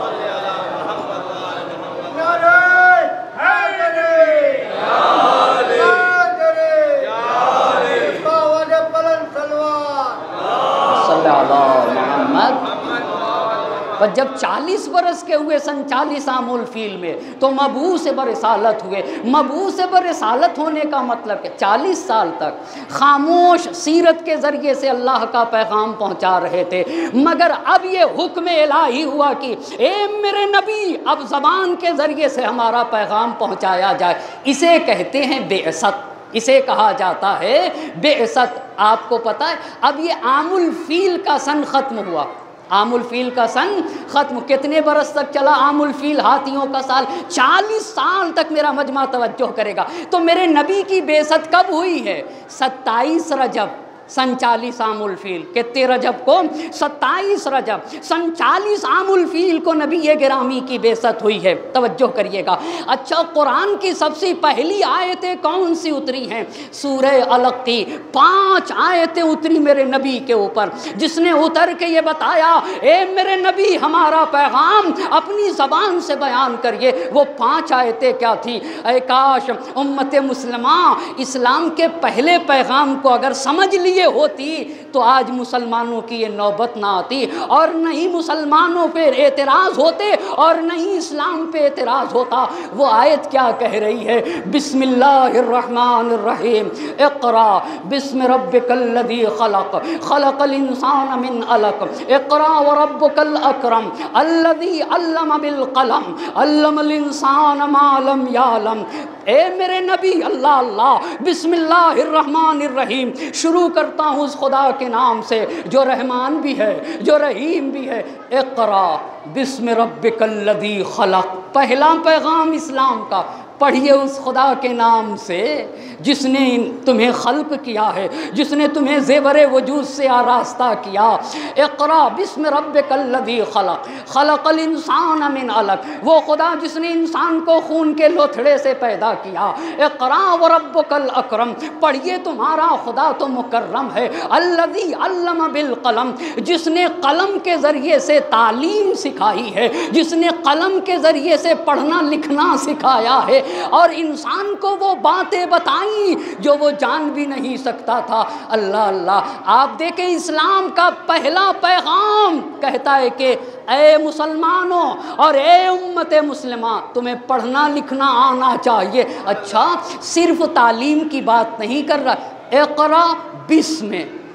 پر جب چالیس برس کے ہوئے سن چالیس عام الفیل میں تو مبعوث برسالت ہوئے. مبعوث برسالت ہونے کا مطلب کہ چالیس سال تک خاموش سیرت کے ذریعے سے اللہ کا پیغام پہنچا رہے تھے، مگر اب یہ حکم الہی ہوا کہ اے میرے نبی اب زبان کے ذریعے سے ہمارا پیغام پہنچایا جائے. اسے کہتے ہیں بعثت، اسے کہا جاتا ہے بعثت. آپ کو پتہ ہے اب یہ عام الفیل کا سن ختم ہوا. عام الفیل کا سن ختم. کتنے برس تک چلا عام الفیل؟ ہاتھیوں کا سال. چالیس سال تک میرا مجمع توجہ کرے گا. تو میرے نبی کی بعثت کب ہوئی ہے؟ ستائیس رجب سن چالیس عام الفیل. کتنے رجب کو؟ ستائیس رجب سن چالیس عام الفیل کو نبی گرامی کی بعثت ہوئی ہے. توجہ کریے گا. اچھا قرآن کی سب سے پہلی آیتیں کون سی اتری ہیں؟ سورہ علق کی پانچ آیتیں اتری میرے نبی کے اوپر، جس نے اتر کے یہ بتایا اے میرے نبی ہمارا پیغام اپنی زبان سے بیان کریے. وہ پانچ آیتیں کیا تھی؟ اے کاش امت مسلمہ اسلام کے پہلے پیغام کو اگر سمجھ لیے ہوتی تو آج مسلمانوں کی یہ نوبت نہ آتی، اور نہیں مسلمانوں پہ اعتراض ہوتے اور نہیں اسلام پہ اعتراض ہوتا. وہ آیت کیا کہہ رہی ہے؟ بسم اللہ الرحمن الرحیم. اقرا بسم ربک الذی خلق خلق الانسان من علق اقرا وربک الاکرم الذی علم بالقلم علم الانسان ما لم یعلم. اے میرے نبی اللہ اللہ بسم اللہ الرحمن الرحیم شروع کرتا ہوں اس خدا کے نام سے جو رحمان بھی ہے جو رحیم بھی ہے. اقرا بسم ربک الذی خلق. پہلا پیغام اسلام کا پڑھیے اس خدا کے نام سے جس نے تمہیں خلق کیا ہے، جس نے تمہیں زیور وجود سے آراستہ کیا۔ اقرا بسم ربک الذی خلق خلق الانسان من علق، وہ خدا جس نے انسان کو خون کے لوتھڑے سے پیدا کیا۔ اقرا وربک الاکرم، پڑھیے تمہارا خدا تو مکرم ہے۔ الذی علم بالقلم، جس نے قلم کے ذریعے سے تعلیم سکھائی ہے، جس نے قلم کے ذریعے سے پڑھنا لکھنا سکھایا ہے، اور انسان کو وہ باتیں بتائیں جو وہ جان بھی نہیں سکتا تھا۔ اللہ اللہ، آپ دیکھیں اسلام کا پہلا پیغام کہتا ہے کہ اے مسلمانوں اور اے امت مسلمہ، تمہیں پڑھنا لکھنا آنا چاہیے۔ اچھا، صرف تعلیم کی بات نہیں کر رہا، اقرا بسم،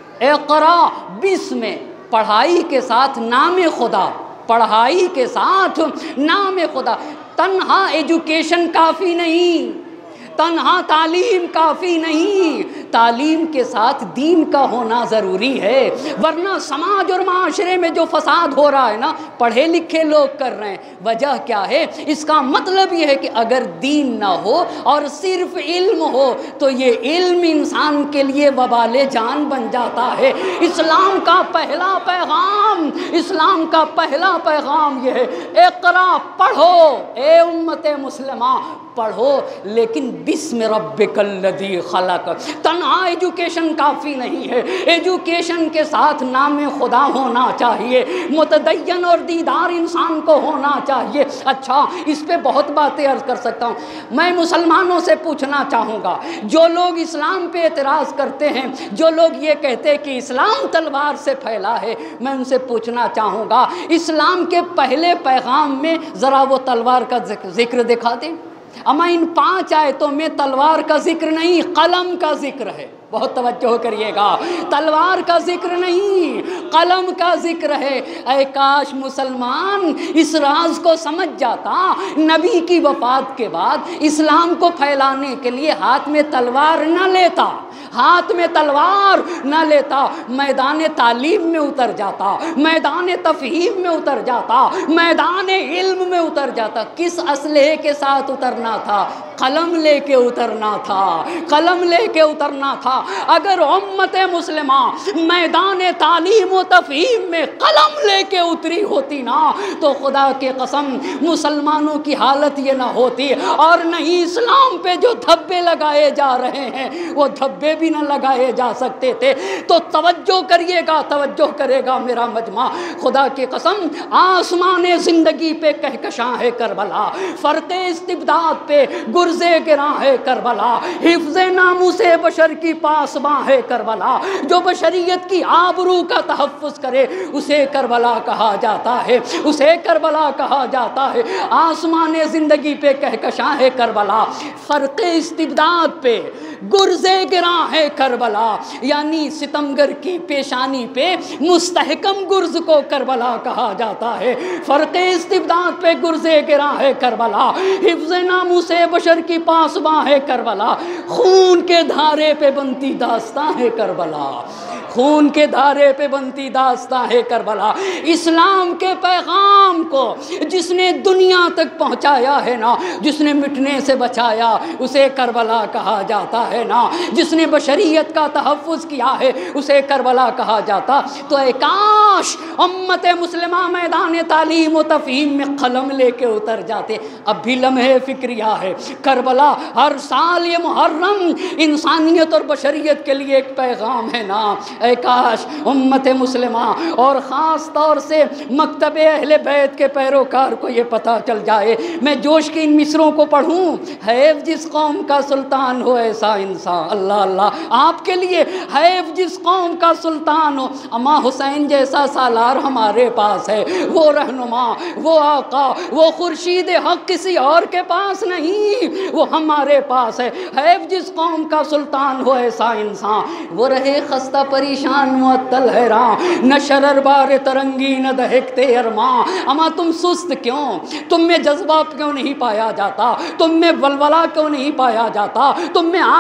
اقرا بسم، پڑھائی کے ساتھ نام خدا، پڑھائی کے ساتھ نام خدا۔ تنہا ایجوکیشن کافی نہیں، تنہا تعلیم کافی نہیں، تعلیم کے ساتھ دین کا ہونا ضروری ہے، ورنہ سماج اور معاشرے میں جو فساد ہو رہا ہے نا، پڑھے لکھے لوگ کر رہے ہیں۔ وجہ کیا ہے؟ اس کا مطلب یہ ہے کہ اگر دین نہ ہو اور صرف علم ہو تو یہ علم انسان کے لیے وبال جان بن جاتا ہے۔ اسلام کا پہلا پیغام، اسلام کا پہلا پیغام یہ ہے، اقرا، پڑھو اے امت مسلمہ، پڑھو، لیکن بسم ربک الذی خلق۔ تنہا ایجوکیشن کافی نہیں ہے، ایجوکیشن کے ساتھ نام خدا ہونا چاہیے، متدین اور دیدار انسان کو ہونا چاہیے۔ اچھا، اس پہ بہت باتیں عرض کر سکتا ہوں۔ میں مسلمانوں سے پوچھنا چاہوں گا، جو لوگ اسلام پہ اعتراض کرتے ہیں، جو لوگ یہ کہتے ہیں کہ اسلام تلوار سے پھیلا ہے، میں ان سے پوچھنا چاہوں گا، اسلام کے پہلے پیغام میں ذرا وہ تلوار کا ذکر دکھا دیں۔ اما ان پانچ آیتوں میں تلوار کا ذکر نہیں، قلم کا ذکر ہے۔ بہت توجہ کریے گا، تلوار کا ذکر نہیں، قلم کا ذکر ہے۔ اے کاش مسلمان اس راز کو سمجھ جاتا، نبی کی وفات کے بعد اسلام کو پھیلانے کے لیے ہاتھ میں تلوار نہ لیتا، ہاتھ میں تلوار نہ لیتا، میدان تعلیم میں اتر جاتا، میدان تفہیم میں اتر جاتا، میدان علم میں اتر جاتا۔ کس اسلحے کے ساتھ اترنا تھا؟ قلم لے کے اترنا تھا، قلم لے کے اترنا تھا۔ اگر امت مسلمہ میدان تعلیم و تفہیم میں قلم لے کے اتری ہوتی نا، تو خدا کے قسم مسلمانوں کی حالت یہ نہ ہوتی، اور نہیں اسلام پہ جو دھبے لگائے جا رہے ہیں وہ دھبے بھی نہ لگائے جا سکتے تھے۔ تو توجہ کریے گا، توجہ کرے گا میرا مجمع، خدا کی قسم آسمان زندگی پہ کہکشاں ہے کربلا، فرق استبداد پہ گرزے گراں ہے کربلا، حفظ ناموس بشر کی پاسباں ہے کربلا، جو بشریت کی آبرو کا تحفظ کرے اسے کربلا کہا جاتا ہے، اسے کربلا کہا جاتا ہے۔ آسمان زندگی پہ کہکشاں ہے کربلا، فرق استبداد پہ گرزے گراں ہے کربلا، یعنی ستمگر کی پیشانی پہ مستحکم گرز کو کربلا کہا جاتا ہے۔ فرق استبداد پہ گرزے گراں ہے کربلا، حفظ ناموس بشر کی پاسباں ہے کربلا، خون کے دھارے پہ بنتی داستان ہے کربلا، خون کے دھارے پہ بنتی داستان ہے کربلا۔ اسلام کے پیغام کو جس نے دنیا تک پہنچایا ہے نا، جس نے مٹنے سے بچایا اسے کربلا کہا جاتا ہے نا، جس نے بشریت کا تحفظ کیا ہے اسے کربلا کہا جاتا۔ تو اے کاش امت مسلمہ میدان تعلیم و تفہیم میں قلم لے کے اتر جاتے۔ اب بھی لمحے فکریہ ہے کربلا، ہر سال یہ محرم انسانیت اور بشریت کے لیے ایک پیغام ہے نا۔ اے کاش امت مسلمہ اور خاص طور سے مکتب اہل بیت کے پیروکار کو یہ پتہ چل جائے۔ میں جوش کے ان مصروں کو پڑھوں، حیف جس قوم کا سلطان ہو ایسا انسان، اللہ اللہ، آپ کے لیے حیف جس قوم کا سلطان ہو، اما حسین جیسا سالار ہمارے پاس ہے، وہ رہنما، وہ آقا، وہ خورشید حق کسی اور کے پاس نہیں، وہ ہمارے پاس ہے۔ حیف جس قوم کا سلطان ہو ایسا انسان، وہ رہے خستہ پریشان معطل حیران، نہ شرر بار ترنگی نہ دہکتے ارماں۔ اما تم سست کیوں؟ تم میں جذبہ کیوں نہیں پایا جاتا؟ تم میں ولولہ کیوں نہیں پایا جاتا؟ تم میں آگ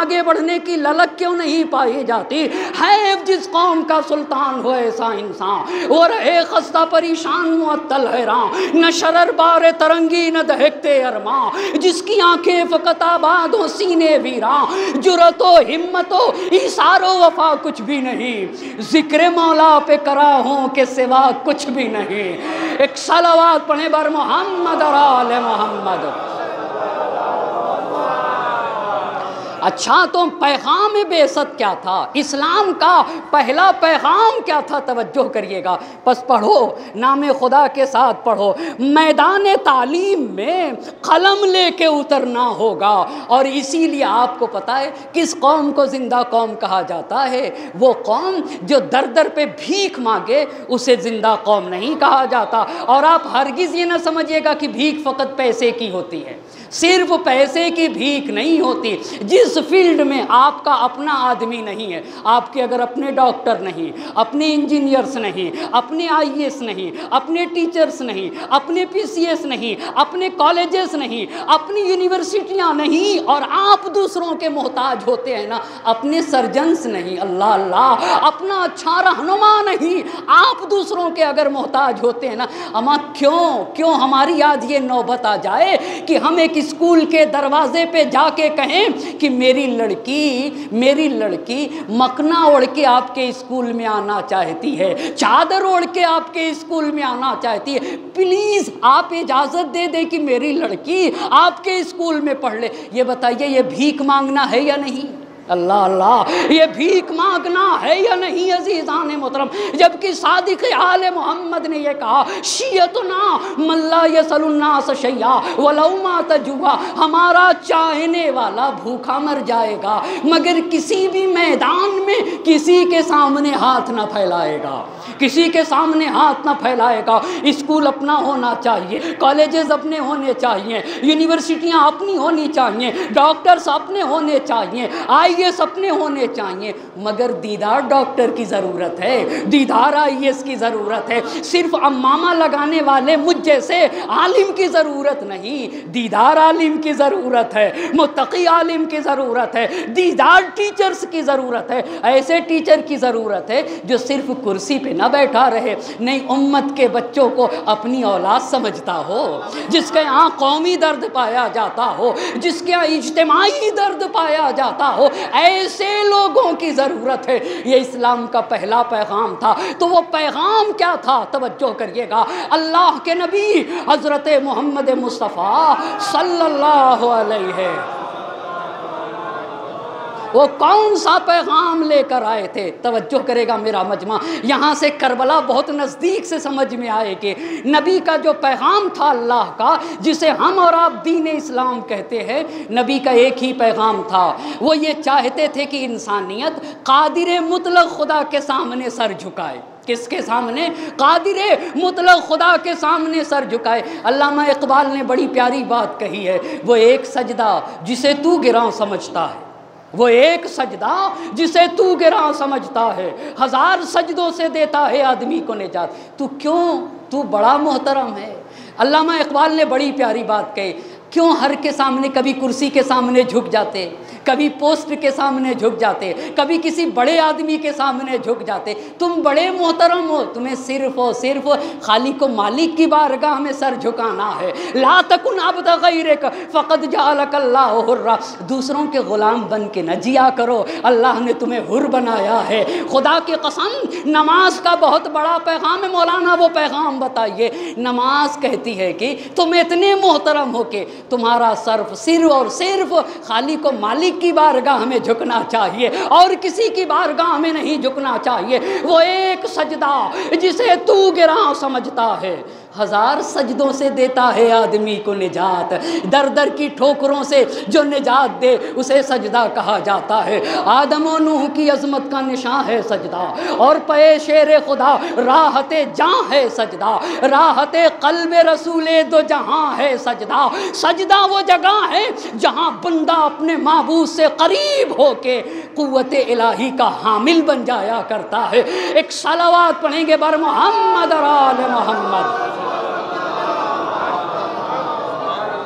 آگے بڑھنے کی للک کیوں نہیں پائی جاتی؟ ہے جس قوم کا سلطان ہو ایسا انسان، وہ رہے خستہ پریشان معطل حیران، نہ شرر بار ترنگی نہ دہکتے ارماں، جس کی آنکھیں فقط آباد ہو سینے ویراں، جرت و ہمت و ایثار و وفا کچھ بھی نہیں، ذکر مولا پہ کرا ہوں کہ سوا کچھ بھی نہیں۔ ایک صلوات پڑھیں بر محمد اور آل محمد۔ اچھا تو پیغام بعثت کیا تھا؟ اسلام کا پہلا پیغام کیا تھا؟ توجہ کریے گا، پس پڑھو، نام خدا کے ساتھ پڑھو۔ میدان تعلیم میں قلم لے کے اترنا ہوگا، اور اسی لیے آپ کو پتہ ہے کس قوم کو زندہ قوم کہا جاتا ہے؟ وہ قوم جو در در پہ بھیک مانگے اسے زندہ قوم نہیں کہا جاتا۔ اور آپ ہرگز یہ نہ سمجھیے گا کہ بھیک فقط پیسے کی ہوتی ہے، صرف پیسے کی بھیک نہیں ہوتی۔ جس فیلڈ میں آپ کا اپنا آدمی نہیں ہے، آپ کے اگر اپنے ڈاکٹر نہیں، اپنے انجینئرز نہیں، اپنے آئی ایس نہیں، اپنے ٹیچرز نہیں، اپنے پی سی ایس نہیں، اپنے کالجز نہیں، اپنی یونیورسٹیاں نہیں، اور آپ دوسروں کے محتاج ہوتے ہیں نا، اپنے سرجنز نہیں، اللہ اللہ، اپنا اچھا رہنما نہیں، آپ دوسروں کے اگر محتاج ہوتے ہیں نا، اما کیوں کیوں ہماری یاد یہ نوبت آ جائے کہ ہم ایک اسکول کے دروازے پہ جا کے کہیں کہ میری لڑکی میری لڑکی مکنا اوڑھ کے آپ کے اسکول میں آنا چاہتی ہے، چادر اوڑھ کے آپ کے اسکول میں آنا چاہتی ہے، پلیز آپ اجازت دے دیں کہ میری لڑکی آپ کے اسکول میں پڑھ لے۔ یہ بتائیے یہ بھیک مانگنا ہے یا نہیں؟ اللہ اللہ، یہ بھیک مانگنا ہے یا نہیں عزیزان محترم؟ جبکہ صادق آل محمد نے یہ کہا، شیعتنا من لا یسأل الناس شیئا ولو مات جوعا، ہمارا چاہنے والا بھوکا مر جائے گا مگر کسی بھی میدان میں کسی کے سامنے ہاتھ نہ پھیلائے گا، کسی کے سامنے ہاتھ نہ پھیلائے گا۔ اسکول اپنا ہونا چاہیے، کالجز اپنے ہونے چاہیے، یونیورسٹیاں اپنی ہونی چاہیے، ڈاکٹرز اپنے ہونے چاہیے، آئی ایس اپنے ہونے چاہیے، مگر دیدار ڈاکٹر کی ضرورت ہے، دیدار آئی ایس کی ضرورت ہے۔ صرف امامہ لگانے والے مجھ جیسے عالم کی ضرورت نہیں، دیدار عالم کی ضرورت ہے، متقی عالم کی ضرورت ہے، دیدار ٹیچرز کی ضرورت ہے، ایسے ٹیچر کی ضرورت ہے جو صرف کرسی پہ نہ بیٹھا رہے، نہیں امت کے بچوں کو اپنی اولاد سمجھتا ہو، جس کے یہاں قومی درد پایا جاتا ہو، جس کے یہاں اجتماعی درد پایا جاتا ہو، ایسے لوگوں کی ضرورت ہے۔ یہ اسلام کا پہلا پیغام تھا۔ تو وہ پیغام کیا تھا؟ توجہ کریے گا، اللہ کے نبی حضرت محمد مصطفیٰ صلی اللہ علیہ، وہ کون سا پیغام لے کر آئے تھے؟ توجہ کرے گا میرا مجمع، یہاں سے کربلا بہت نزدیک سے سمجھ میں آئے کہ نبی کا جو پیغام تھا اللہ کا، جسے ہم اور آپ دین اسلام کہتے ہیں، نبی کا ایک ہی پیغام تھا۔ وہ یہ چاہتے تھے کہ انسانیت قادر مطلق خدا کے سامنے سر جھکائے۔ کس کے سامنے؟ قادر مطلق خدا کے سامنے سر جھکائے۔ علامہ اقبال نے بڑی پیاری بات کہی ہے، وہ ایک سجدہ جسے تو گراں سمجھتا ہے، وہ ایک سجدہ جسے تو گراں سمجھتا ہے، ہزار سجدوں سے دیتا ہے آدمی کو نجات۔ تو کیوں تو بڑا محترم ہے۔ علامہ اقبال نے بڑی پیاری بات کہی، کیوں ہر کے سامنے کبھی کرسی کے سامنے جھک جاتے، کبھی پوسٹ کے سامنے جھک جاتے، کبھی کسی بڑے آدمی کے سامنے جھک جاتے؟ تم بڑے محترم ہو، تمہیں صرف اور صرف خالق و مالک کی بارگاہ میں سر جھکانا ہے۔ لا تکن عبد غیرک فقد جعلک اللہ حرا، دوسروں کے غلام بن کے نہ جیا کرو، اللہ نے تمہیں حر بنایا ہے۔ خدا کی قسم، نماز کا بہت بڑا پیغام ہے، مولانا وہ پیغام بتائیے۔ نماز کہتی ہے کہ تم اتنے محترم ہو کہ تمہارا صرف صرف اور صرف خالق و مالک کی بارگاہ میں جھکنا چاہیے، اور کسی کی بارگاہ میں نہیں جھکنا چاہیے۔ وہ ایک سجدہ جسے تو گراں سمجھتا ہے، ہزار سجدوں سے دیتا ہے آدمی کو نجات۔ در در کی ٹھوکروں سے جو نجات دے اسے سجدہ کہا جاتا ہے۔ آدم و نوح کی عظمت کا نشان ہے سجدہ، اور پے شیر خدا راحت جاں ہے سجدہ، راحت قلب رسول دو جہاں ہے سجدہ۔ سجدہ وہ جگہ ہے جہاں بندہ اپنے معبود سے قریب ہو کے قوت الہی کا حامل بن جایا کرتا ہے۔ ایک صلوات پڑھیں گے بر محمد اور آل محمد۔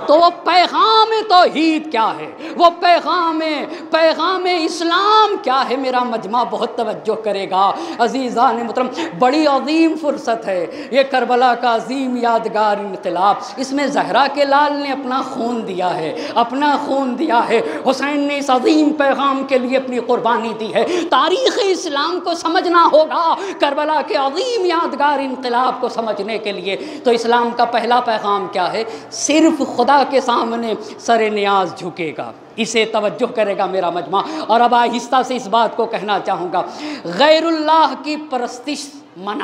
تو وہ پیغام توحید کیا ہے، وہ پیغام پیغام اسلام کیا ہے، میرا مجمع بہت توجہ کرے گا۔ عزیزان محترم، بڑی عظیم فرصت ہے یہ کربلا کا عظیم یادگار انقلاب، اس میں زہرا کے لال نے اپنا خون دیا ہے، اپنا خون دیا ہے، حسین نے اس عظیم پیغام کے لیے اپنی قربانی دی ہے۔ تاریخ اسلام کو سمجھنا ہوگا، کربلا کے عظیم یادگار انقلاب کو سمجھنے کے لیے۔ تو اسلام کا پہلا پیغام کیا ہے؟ صرف خدا کے سامنے سر نیاز جھکے گا، اسے توجہ کرے گا میرا مجمع۔ اور اب آہستہ سے اس بات کو کہنا چاہوں گا، غیر اللہ کی پرستش منع۔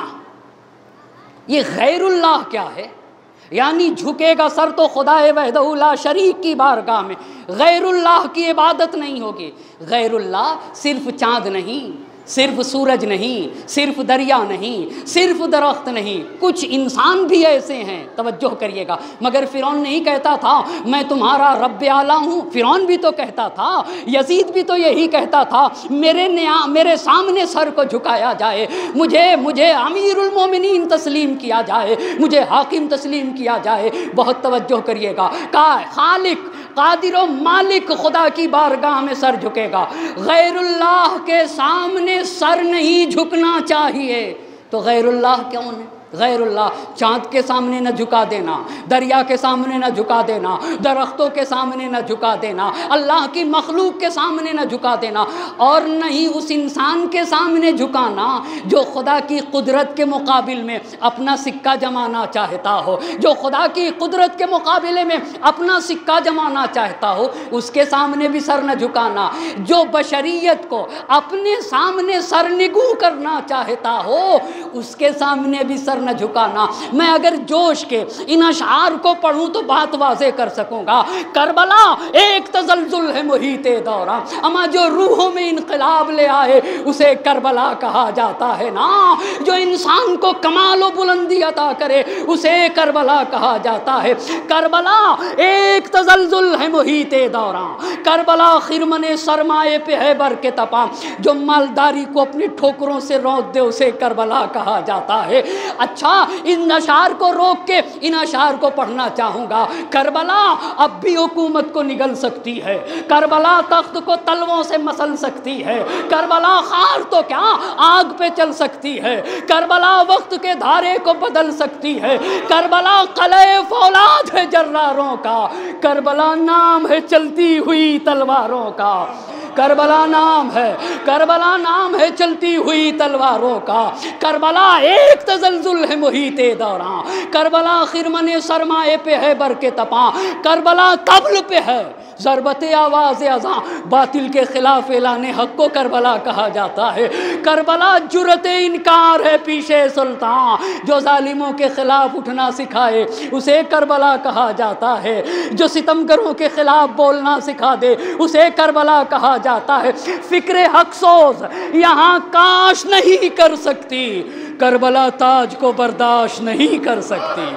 یہ غیر اللہ کیا ہے؟ یعنی جھکے گا سر تو خدا وحدہ لا شریک کی بارگاہ میں، غیر اللہ کی عبادت نہیں ہوگی۔ غیر اللہ صرف چاند نہیں، صرف سورج نہیں، صرف دریا نہیں، صرف درخت نہیں، کچھ انسان بھی ایسے ہیں، توجہ کریے گا۔ مگر فرعون نہیں کہتا تھا میں تمہارا رب اعلیٰ ہوں، فرعون بھی تو کہتا تھا، یزید بھی تو یہی کہتا تھا میرے نیا میرے سامنے سر کو جھکایا جائے، مجھے مجھے امیر المومنین تسلیم کیا جائے، مجھے حاکم تسلیم کیا جائے۔ بہت توجہ کریے گا، کا خالق قادر و مالک خدا کی بارگاہ میں سر جھکے گا، غیر اللہ کے سامنے سر نہیں جھکنا چاہیے۔ تو غیر اللہ کون ہے؟ غیر اللہ چاند کے سامنے نہ جھکا دینا، دریا کے سامنے نہ جھکا دینا، درختوں کے سامنے نہ جھکا دینا، اللہ کی مخلوق کے سامنے نہ جھکا دینا، اور نہ ہی اس انسان کے سامنے جھکانا جو خدا کی قدرت کے مقابل میں اپنا سکہ جمانا چاہتا ہو، جو خدا کی قدرت کے مقابلے میں اپنا سکہ جمانا چاہتا ہو، اس کے سامنے بھی سر نہ جھکانا۔ جو بشریت کو اپنے سامنے سرنگو کرنا چاہتا ہو، اس کے سامنے بھی سر نہ جھکانا۔ میں اگر جوش کے ان اشعار کو پڑھوں تو بات واضح کر سکوں گا۔ کربلا ایک تزلزل ہے محیط دورہ، اما جو روحوں میں انقلاب لے آئے اسے کربلا کہا جاتا ہے نا، جو انسان کو کمال و بلندی عطا کرے اسے کربلا کہا جاتا ہے۔ کربلا ایک تزلزل ہے محیط دورہ، کربلا خرمن سرمائے پہ ہے بر کے تپاں، جو مالداری کو اپنی ٹھوکروں سے روک دے اسے کربلا کہا جاتا ہے۔ اچھا، ان اشعار کو روک کے ان اشعار کو پڑھنا چاہوں گا۔ کربلا اب بھی حکومت کو نگل سکتی ہے، کربلا تخت کو تلووں سے مسل سکتی ہے، کربلا خار تو کیا آگ پہ چل سکتی ہے، کربلا وقت کے دھارے کو بدل سکتی ہے، کربلا قلعہ فولاد ہے جراروں کا، کربلا نام ہے چلتی ہوئی تلواروں کا، کربلا نام ہے، کربلا نام ہے چلتی ہوئی تلواروں کا، کربلا ایک تزلزل ہے محیط دوران، کربلا خرمن سرمائے پہ ہے بر کے تپاں، کربلا طبل پہ ہے ضربت آواز اذاں، باطل کے خلاف اعلان حق کو کربلا کہا جاتا ہے۔ کربلا جرت انکار ہے پیشے سلطان، جو ظالموں کے خلاف اٹھنا سکھائے اسے کربلا کہا جاتا ہے، جو ستمگروں کے خلاف بولنا سکھا دے اسے کربلا کہا جاتا ہے۔ فکر حق سوز یہاں کاش نہیں کر سکتی، کربلا تاج کو برداشت نہیں کر سکتی۔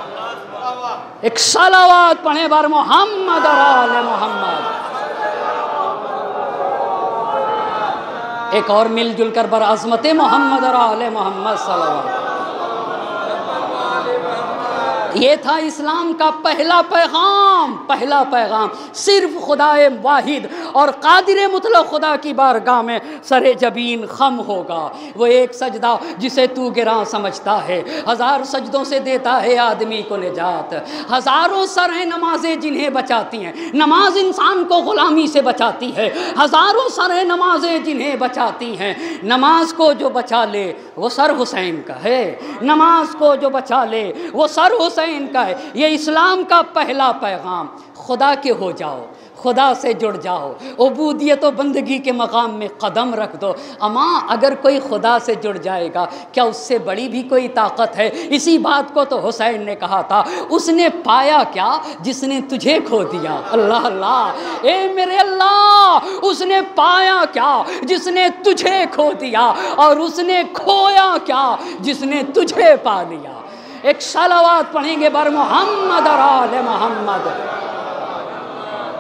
ایک صلوات پڑھیں بار محمد اور آل محمد، ایک اور مل جل کر بر عظمت محمد اور آل محمد صلوات۔ یہ تھا اسلام کا پہلا پیغام، پہلا پیغام صرف خدا واحد اور قادر مطلق خدا کی بارگاہ میں سر جبین خم ہوگا۔ وہ ایک سجدہ جسے تو گراں سمجھتا ہے، ہزار سجدوں سے دیتا ہے آدمی کو نجات، ہزاروں سر ہیں نمازیں جنہیں بچاتی ہیں، نماز انسان کو غلامی سے بچاتی ہے، ہزاروں سر ہیں نمازیں جنہیں بچاتی ہیں، نماز کو جو بچا لے وہ سر حسین کا ہے، نماز کو جو بچا لے وہ سر حسین کا ہے۔ یہ اسلام کا پہلا پیغام، خدا کے ہو جاؤ، خدا سے جڑ جاؤ، عبودیت و بندگی کے مقام میں قدم رکھ دو۔ اما اگر کوئی خدا سے جڑ جائے گا کیا اس سے بڑی بھی کوئی طاقت ہے؟ اسی بات کو تو حسین نے کہا تھا، اس نے پایا کیا جس نے تجھے کھو دیا؟ اللہ اللہ، اے میرے اللہ، اس نے پایا کیا جس نے تجھے کھو دیا، اور اس نے کھویا کیا جس نے تجھے پا لیا۔ ایک صلوات پڑھیں گے بر محمد اور آل محمد۔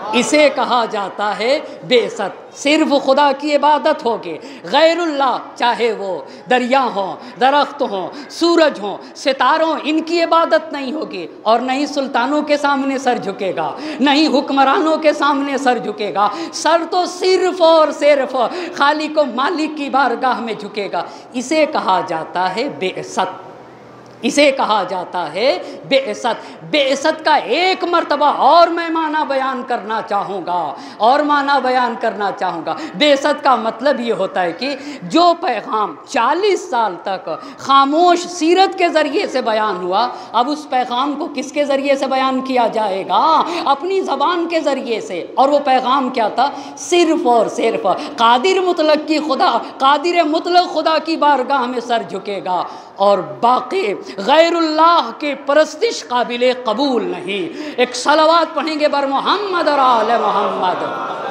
اسے کہا جاتا ہے بعثت۔ صرف خدا کی عبادت ہوگی، غیر اللہ چاہے وہ دریا ہوں، درخت ہوں، سورج ہوں، ستاروں، ان کی عبادت نہیں ہوگی، اور نہیں سلطانوں کے سامنے سر جھکے گا، نہیں حکمرانوں کے سامنے سر جھکے گا، سر تو صرف اور صرف خالق و مالک کی بارگاہ میں جھکے گا۔ اسے کہا جاتا ہے بعثت، اسے کہا جاتا ہے بعثت۔ بعثت کا ایک مرتبہ اور میں معنی بیان کرنا چاہوں گا، اور معنی بیان کرنا چاہوں گا۔ بعثت کا مطلب یہ ہوتا ہے کہ جو پیغام چالیس سال تک خاموش سیرت کے ذریعے سے بیان ہوا، اب اس پیغام کو کس کے ذریعے سے بیان کیا جائے گا؟ اپنی زبان کے ذریعے سے۔ اور وہ پیغام کیا تھا؟ صرف اور صرف قادر مطلق کی خدا قادر مطلق خدا کی بارگاہ میں سر جھکے گا، اور باقی غیر اللہ کی پرستش قابل قبول نہیں۔ ایک صلوات پڑھیں گے بر محمد اور آل محمد۔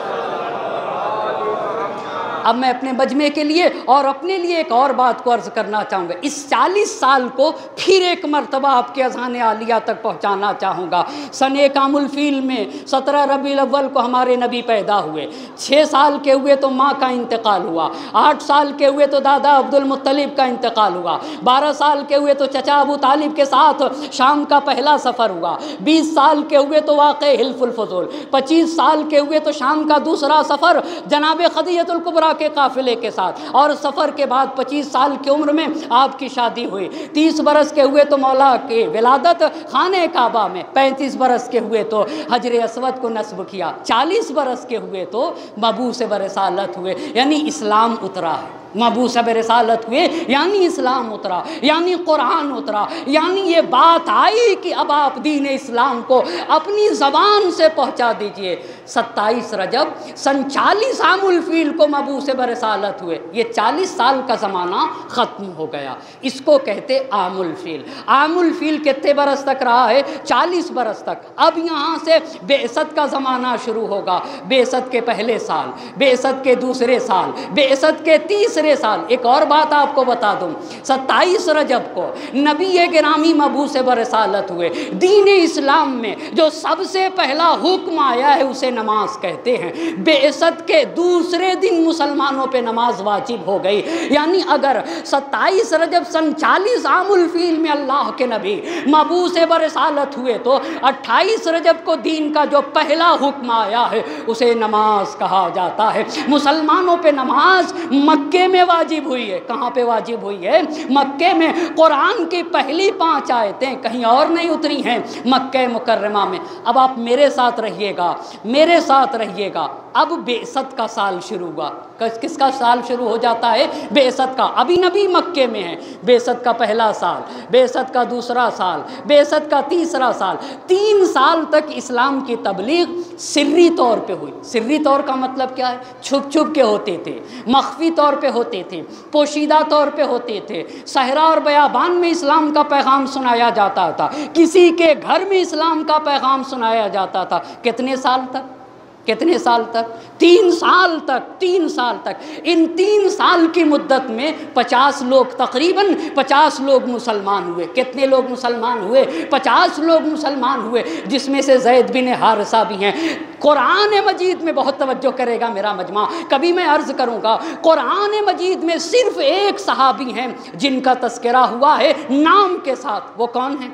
اب میں اپنے مجمع کے لیے اور اپنے لیے ایک اور بات کو عرض کرنا چاہوں گا۔ اس چالیس سال کو پھر ایک مرتبہ آپ کے اذہان عالیہ تک پہنچانا چاہوں گا۔ سن کام الفیل میں سترہ ربیع الاول کو ہمارے نبی پیدا ہوئے، چھ سال کے ہوئے تو ماں کا انتقال ہوا، آٹھ سال کے ہوئے تو دادا عبد المطلب کا انتقال ہوا، بارہ سال کے ہوئے تو چچا ابو طالب کے ساتھ شام کا پہلا سفر ہوا، بیس سال کے ہوئے تو واقع حلف الفضول، پچیس سال کے ہوئے تو شام کا دوسرا سفر جناب خدیجۃ الکبریٰ کے قافلے کے ساتھ، اور سفر کے بعد پچیس سال کی عمر میں آپ کی شادی ہوئی، تیس برس کے ہوئے تو مولا کی ولادت خانہ کعبہ میں، پینتیس برس کے ہوئے تو حجر اسود کو نصب کیا، چالیس برس کے ہوئے تو مبعوث برسالت ہوئے، یعنی اسلام اترا ہے۔ مبعوث برسالت ہوئے یعنی اسلام اترا، یعنی قرآن اترا، یعنی یہ بات آئی کہ اب آپ دین اسلام کو اپنی زبان سے پہنچا دیجئے۔ ستائیس رجب سن چالیس عام الفیل کو مبعوث برسالت ہوئے، یہ چالیس سال کا زمانہ ختم ہو گیا، اس کو کہتے عام الفیل۔ عام الفیل کتنے برس تک رہا ہے؟ چالیس برس تک۔ اب یہاں سے بعثت کا زمانہ شروع ہوگا، بعثت کے پہلے سال، بعثت کے دوسرے سال، بعثت کے تیسرے سال۔ ایک اور بات آپ کو بتا دوں، ستائیس رجب کو نبی گرامی مبعوث برسالت ہوئے۔ دین اسلام میں جو سب سے پہلا حکم آیا ہے اسے نماز کہتے ہیں۔ بعثت کے دوسرے دن مسلمانوں پہ نماز واجب ہو گئی، یعنی اگر ستائیس رجب سن چالیس عام الفیل میں اللہ کے نبی مبعوث برسالت ہوئے تو اٹھائیس رجب کو دین کا جو پہلا حکم آیا ہے اسے نماز کہا جاتا ہے۔ مسلمانوں پہ نماز مکے میں واجب ہوئی ہے۔ کہاں پہ واجب ہوئی ہے؟ مکے میں۔ قرآن کی پہلی پانچ آیتیں کہیں اور نہیں اتری ہیں، مکہ مکرمہ میں۔ اب آپ میرے ساتھ رہیے گا، میرے ساتھ رہیے گا۔ اب بعثت کا سال شروع ہوا۔ کس کا سال شروع ہو جاتا ہے؟ بعثت کا۔ ابھی نبی مکے میں ہیں، بعثت کا پہلا سال، بعثت کا دوسرا سال، بعثت کا تیسرا سال۔ تین سال تک اسلام کی تبلیغ سری طور پہ ہوئی۔ سری طور کا مطلب کیا ہے؟ چھپ چھپ کے ہوتے تھے، مخفی طور پہ ہوتے تھے، پوشیدہ طور پہ ہوتے تھے۔ صحرا اور بیابان میں اسلام کا پیغام سنایا جاتا تھا، کسی کے گھر میں اسلام کا پیغام سنایا جاتا تھا۔ کتنے سال تک؟ کتنے سال تک؟ تین سال تک۔ تین سال تک۔ ان تین سال کی مدت میں پچاس لوگ، تقریباً پچاس لوگ مسلمان ہوئے۔ کتنے لوگ مسلمان ہوئے؟ پچاس لوگ مسلمان ہوئے، جس میں سے زید بن حارثہ بھی ہیں۔ قرآن مجید میں بہت توجہ کرے گا میرا مجمع، کبھی میں عرض کروں گا، قرآن مجید میں صرف ایک صحابی ہیں جن کا تذکرہ ہوا ہے نام کے ساتھ۔ وہ کون ہیں؟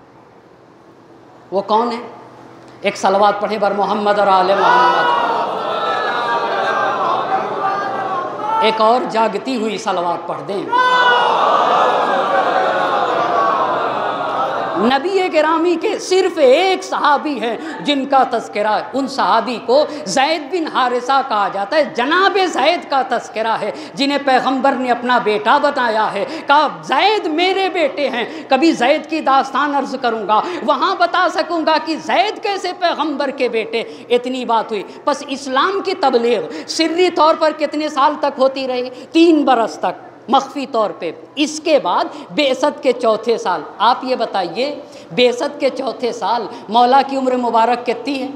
وہ کون ہیں؟ ایک صلوات پڑھیں بر محمد اور آل محمد۔ ایک اور جاگتی ہوئی صلوات پڑھ دیں۔ نبی گرامی کے صرف ایک صحابی ہیں جن کا تذکرہ ہے، ان صحابی کو زید بن حارثہ کہا جاتا ہے۔ جناب زید کا تذکرہ ہے، جنہیں پیغمبر نے اپنا بیٹا بتایا ہے، کہا زید میرے بیٹے ہیں۔ کبھی زید کی داستان عرض کروں گا، وہاں بتا سکوں گا کہ زید کیسے پیغمبر کے بیٹے۔ اتنی بات ہوئی۔ پس اسلام کی تبلیغ سری طور پر کتنے سال تک ہوتی رہی؟ تین برس تک مخفی طور پہ۔ اس کے بعد بعثت کے چوتھے سال۔ آپ یہ بتائیے، بعثت کے چوتھے سال مولا کی عمر مبارک کتنی ہے؟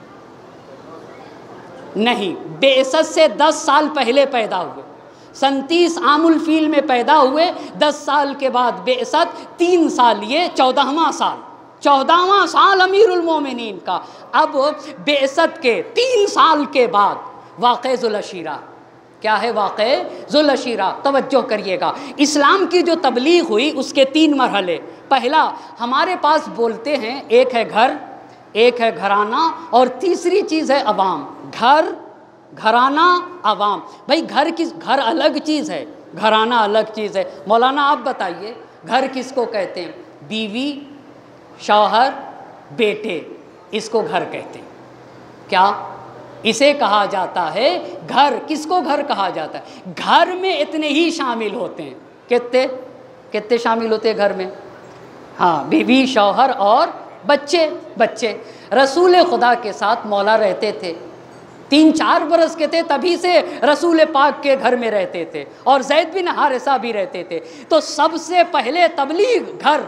نہیں، بعثت سے دس سال پہلے پیدا ہوئے۔ سنتیس عام الفیل میں پیدا ہوئے، دس سال کے بعد بعثت، تین سال یہ چودہواں سال۔ چودہواں سال امیر المومنین کا۔ اب بعثت کے تین سال کے بعد واقع ذوالعشیرہ، کیا ہے واقع ذوالعشیرہ؟ توجہ کریے گا، اسلام کی جو تبلیغ ہوئی اس کے تین مرحلے۔ پہلا، ہمارے پاس بولتے ہیں ایک ہے گھر، ایک ہے گھرانہ، اور تیسری چیز ہے عوام۔ گھر، گھرانہ، عوام۔ بھائی گھر کس، گھر الگ چیز ہے، گھرانہ الگ چیز ہے۔ مولانا آپ بتائیے گھر کس کو کہتے ہیں؟ بیوی، شوہر، بیٹے، اس کو گھر کہتے ہیں۔ کیا اسے کہا جاتا ہے گھر؟ کس کو گھر کہا جاتا ہے؟ گھر میں اتنے ہی شامل ہوتے ہیں، کتنے کتنے شامل ہوتے ہیں گھر میں؟ ہاں، بیوی، شوہر اور بچے۔ بچے رسول خدا کے ساتھ مولا رہتے تھے، تین چار برس کے تھے تبھی سے رسول پاک کے گھر میں رہتے تھے، اور زید بن حارثہ بھی رہتے تھے۔ تو سب سے پہلے تبلیغ گھر،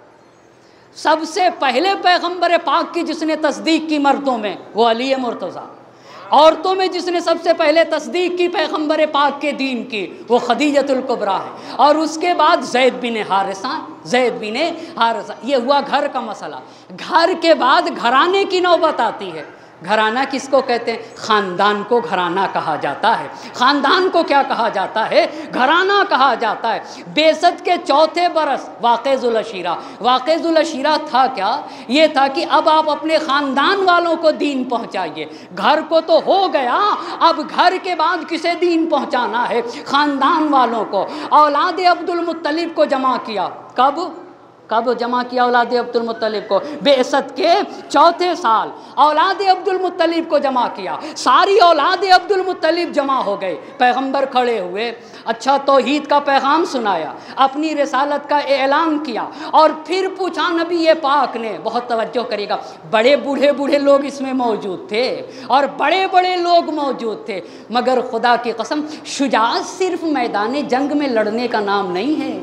سب سے پہلے پیغمبر پاک کی جس نے تصدیق کی مردوں میں وہ علی مرتضیٰ، عورتوں میں جس نے سب سے پہلے تصدیق کی پیغمبر پاک کے دین کی وہ خدیجۃ الکبریٰ ہے، اور اس کے بعد زید بن حارثہ، زید بن حارثہ۔ یہ ہوا گھر کا مسئلہ۔ گھر کے بعد گھرانے کی نوبت آتی ہے۔ گھرانہ کس کو کہتے ہیں؟ خاندان کو گھرانہ کہا جاتا ہے۔ خاندان کو کیا کہا جاتا ہے؟ گھرانہ کہا جاتا ہے۔ بعثت کے چوتھے برس واقع ذوالعشیرہ۔ واقع ذوالعشیرہ تھا کیا؟ یہ تھا کہ اب آپ اپنے خاندان والوں کو دین پہنچائیے۔ گھر کو تو ہو گیا، اب گھر کے بعد کسے دین پہنچانا ہے؟ خاندان والوں کو۔ اولاد عبد المطلب کو جمع کیا۔ کب کب جمع کیا اولاد عبد المطلب کو؟ بعثت کے چوتھے سال اولاد عبد المطلب کو جمع کیا۔ ساری اولاد عبد المطلب جمع ہو گئے، پیغمبر کھڑے ہوئے، اچھا توحید کا پیغام سنایا، اپنی رسالت کا اعلان کیا، اور پھر پوچھا نبی پاک نے، بہت توجہ کریے گا، بڑے بوڑھے بوڑھے لوگ اس میں موجود تھے اور بڑے بڑے لوگ موجود تھے، مگر خدا کی قسم شجاعت صرف میدان جنگ میں لڑنے کا نام نہیں ہے۔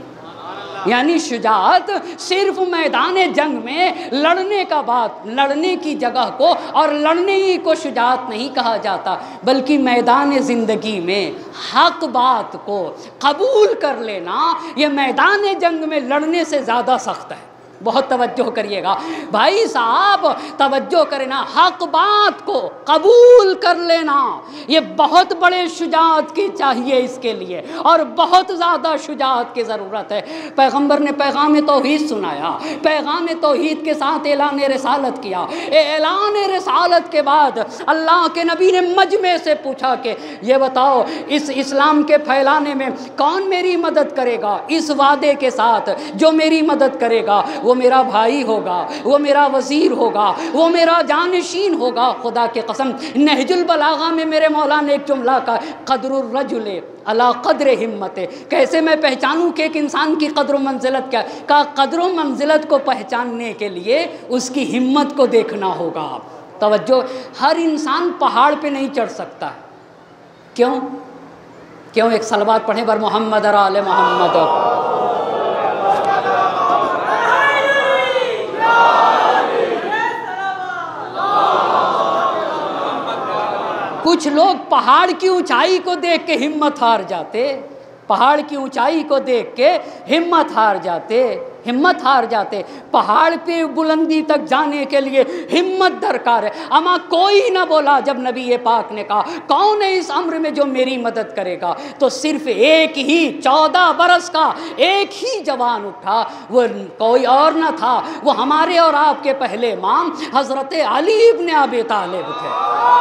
یعنی شجاعت صرف میدان جنگ میں لڑنے کا بات، لڑنے کی جگہ کو اور لڑنے ہی کو شجاعت نہیں کہا جاتا، بلکہ میدان زندگی میں حق بات کو قبول کر لینا یہ میدان جنگ میں لڑنے سے زیادہ سخت ہے۔ بہت توجہ کریے گا بھائی صاحب، توجہ کرنا، حق بات کو قبول کر لینا یہ بہت بڑے شجاعت کی چاہیے اس کے لیے، اور بہت زیادہ شجاعت کی ضرورت ہے۔ پیغمبر نے پیغام توحید سنایا، پیغام توحید کے ساتھ اعلان رسالت کیا۔ اعلان رسالت کے بعد اللہ کے نبی نے مجمع سے پوچھا کہ یہ بتاؤ اس اسلام کے پھیلانے میں کون میری مدد کرے گا، اس وعدے کے ساتھ جو میری مدد کرے گا وہ میرا بھائی ہوگا، وہ میرا وزیر ہوگا، وہ میرا جانشین ہوگا۔ خدا کی قسم نہج البلاغہ میں میرے مولا نے ایک جملہ کہا، قدر الرجل علی قدر ہمت۔ کیسے میں پہچانوں کہ ایک انسان کی قدر و منزلت کیا؟ کہا قدر و منزلت کو پہچاننے کے لیے اس کی ہمت کو دیکھنا ہوگا۔ توجہ، ہر انسان پہاڑ پہ نہیں چڑھ سکتا ہے۔ کیوں کیوں ایک صلوات پڑھیں بر محمد اور آل محمد۔ کچھ لوگ پہاڑ کی اونچائی کو دیکھ کے ہمت ہار جاتے، پہاڑ کی اونچائی کو دیکھ کے ہمت ہار جاتے ہمت ہار جاتے پہاڑ پہ بلندی تک جانے کے لیے ہمت درکار ہے۔ اما کوئی نہ بولا جب نبی پاک نے کہا کون ہے اس امر میں جو میری مدد کرے گا، تو صرف ایک ہی چودہ برس کا ایک ہی جوان اٹھا، وہ کوئی اور نہ تھا، وہ ہمارے اور آپ کے پہلے امام حضرت علی ابن ابی طالب تھے۔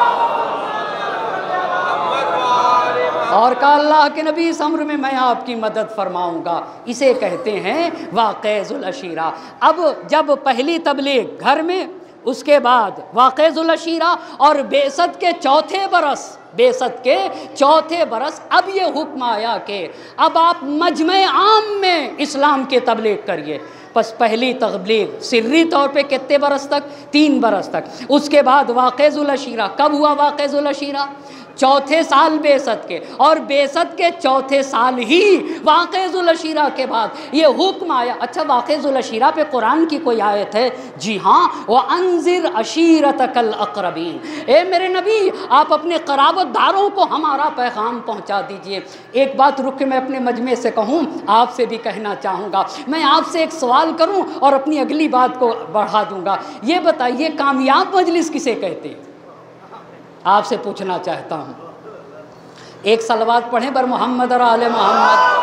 اور کہا اللہ کے نبی اس امر میں میں آپ کی مدد فرماؤں گا۔ اسے کہتے ہیں واقع ذوالعشیرہ۔ اب جب پہلی تبلیغ گھر میں، اس کے بعد واقع ذوالعشیرہ، اور بعثت کے چوتھے برس بعثت کے چوتھے برس اب یہ حکم آیا کہ اب آپ مجمع عام میں اسلام کی تبلیغ کریے۔ پس پہلی تبلیغ سری طور پہ کتنے برس تک؟ تین برس تک۔ اس کے بعد واقع ذوالعشیرہ۔ کب ہوا واقع ذوالعشیرہ؟ چوتھے سال بیست کے، اور بیست کے چوتھے سال ہی واقعہ ذوالعشیرہ کے بعد یہ حکم آیا۔ اچھا واقعہ ذوالعشیرہ پہ قرآن کی کوئی آیت ہے؟ جی ہاں، وَأَنذِرْ عَشِيرَتَكَ الْأَقْرَبِينَ، اے میرے نبی آپ اپنے قرابت داروں کو ہمارا پیغام پہنچا دیجئے۔ ایک بات رک کے میں اپنے مجمع سے کہوں، آپ سے بھی کہنا چاہوں گا، میں آپ سے ایک سوال کروں اور اپنی اگلی بات کو بڑھا دوں گا۔ یہ بتائیے کامیاب مجلس کسے کہتے ہیں؟ آپ سے پوچھنا چاہتا ہوں، ایک صلوات پڑھیں بر محمد اور آل محمد۔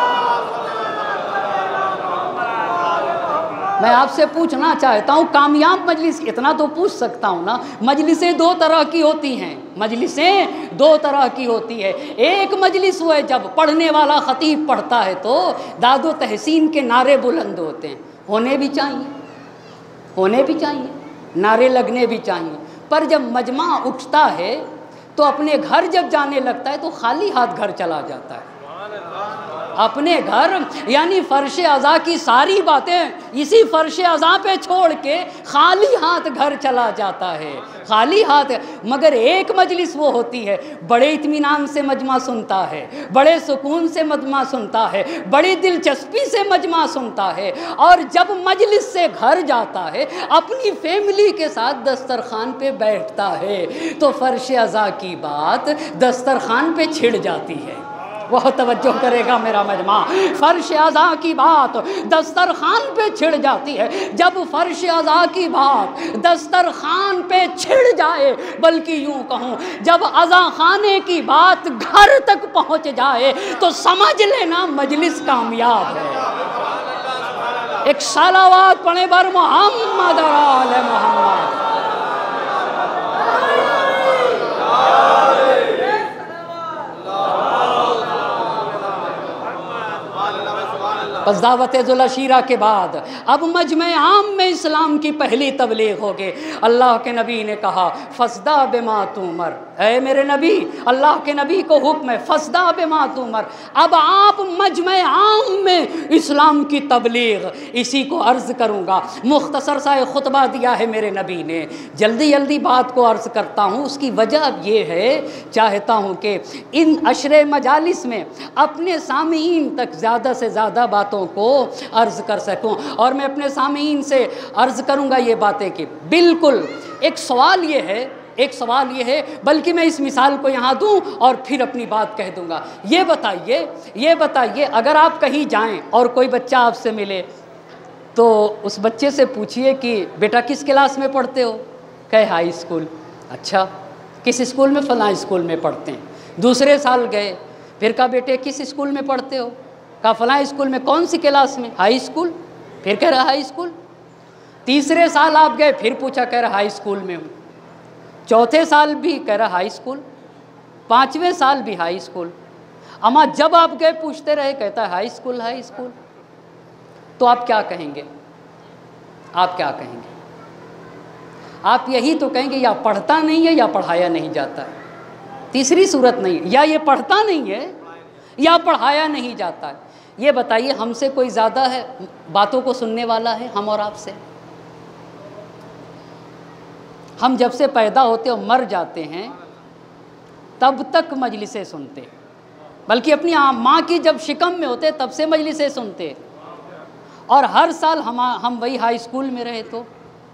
میں آپ سے پوچھنا چاہتا ہوں کامیاب مجلس، اتنا تو پوچھ سکتا ہوں نا، مجلسیں دو طرح کی ہوتی ہیں، مجلسیں دو طرح کی ہوتی ہے۔ ایک مجلس وہ ہے جب پڑھنے والا خطیب پڑھتا ہے تو داد و تحسین کے نعرے بلند ہوتے ہیں، ہونے بھی چاہیے، ہونے بھی چاہیے، نعرے لگنے بھی چاہیے، پر جب مجمع اٹھتا ہے تو اپنے گھر جب جانے لگتا ہے تو خالی ہاتھ گھر چلا جاتا ہے۔ اپنے گھر یعنی فرش عزا کی ساری باتیں اسی فرش عزا پہ چھوڑ کے خالی ہاتھ گھر چلا جاتا ہے، خالی ہاتھ۔ مگر ایک مجلس وہ ہوتی ہے بڑے اطمینان سے مجمع سنتا ہے، بڑے سکون سے مجمع سنتا ہے، بڑی دلچسپی سے مجمع سنتا ہے، اور جب مجلس سے گھر جاتا ہے اپنی فیملی کے ساتھ دسترخوان پہ بیٹھتا ہے تو فرش عزا کی بات دسترخوان پہ چھڑ جاتی ہے۔ بہت توجہ کرے گا میرا مجمع، فرش عزا کی بات دسترخوان پہ چھڑ جاتی ہے۔ جب فرش عزا کی بات دسترخوان پہ چھڑ جائے، بلکہ یوں کہوں جب عزا خانے کی بات گھر تک پہنچ جائے تو سمجھ لینا مجلس کامیاب ہے۔ ایک صلوات پڑھیں بر محمد اور آل محمد۔ پس دعوت ذوالعشیرہ کے بعد اب مجمع عام میں اسلام کی پہلی تبلیغ ہوگی۔ اللہ کے نبی نے کہا فَاصْدَعْ بِمَا تُؤْمَرْ، اے میرے نبی، اللہ کے نبی کو حکم ہے فَاصْدَعْ بِمَا تُؤْمَرْ، اب آپ مجمع عام میں اسلام کی تبلیغ، اسی کو عرض کروں گا۔ مختصر سا ایک خطبہ دیا ہے میرے نبی نے، جلدی جلدی بات کو عرض کرتا ہوں۔ اس کی وجہ یہ ہے، چاہتا ہوں کہ ان عشر مجالس میں اپنے سامعین تک زیادہ سے زیادہ باتوں کو عرض کر سکوں، اور میں اپنے سامعین سے عرض کروں گا یہ باتیں کہ بالکل ایک سوال یہ ہے ایک سوال یہ ہے بلکہ میں اس مثال کو یہاں دوں اور پھر اپنی بات کہہ دوں گا۔ یہ بتائیے یہ بتائیے اگر آپ کہیں جائیں اور کوئی بچہ آپ سے ملے تو اس بچے سے پوچھئے کہ بیٹا کس کلاس میں پڑھتے ہو؟ کہے ہائی اسکول۔ اچھا کس اسکول میں؟ فلاں اسکول میں پڑھتے ہیں۔ دوسرے سال گئے، پھر کہا بیٹے کس اسکول میں پڑھتے ہو؟ کہا فلاں اسکول میں۔ کون سی کلاس میں؟ High school. پھر کہہ رہا ہائی اسکول۔ تیسرے سال آپ گئے، پھر پوچھا، کہہ رہا ہائی اسکول میں ہوں۔ چوتھے سال بھی کہہ رہا ہائی اسکول، پانچویں سال بھی ہائی اسکول۔ اما جب آپ گئے پوچھتے رہے، کہتا ہے ہائی اسکول ہائی اسکول۔ تو آپ کیا کہیں گے؟ آپ کیا کہیں گے؟ آپ یہی تو کہیں گے یا پڑھتا نہیں ہے یا پڑھایا نہیں جاتا ہے، تیسری صورت نہیں ہے، یا یہ پڑھتا نہیں ہے یا پڑھایا نہیں جاتا ہے۔ یہ بتائیے ہم سے کوئی زیادہ ہے باتوں کو سننے والا ہے ہم اور آپ سے؟ ہم جب سے پیدا ہوتے اور مر جاتے ہیں تب تک مجلسیں سنتے، بلکہ اپنی ماں کی جب شکم میں ہوتے تب سے مجلسیں سنتے، اور ہر سال ہم ہم وہی ہائی اسکول میں رہے تو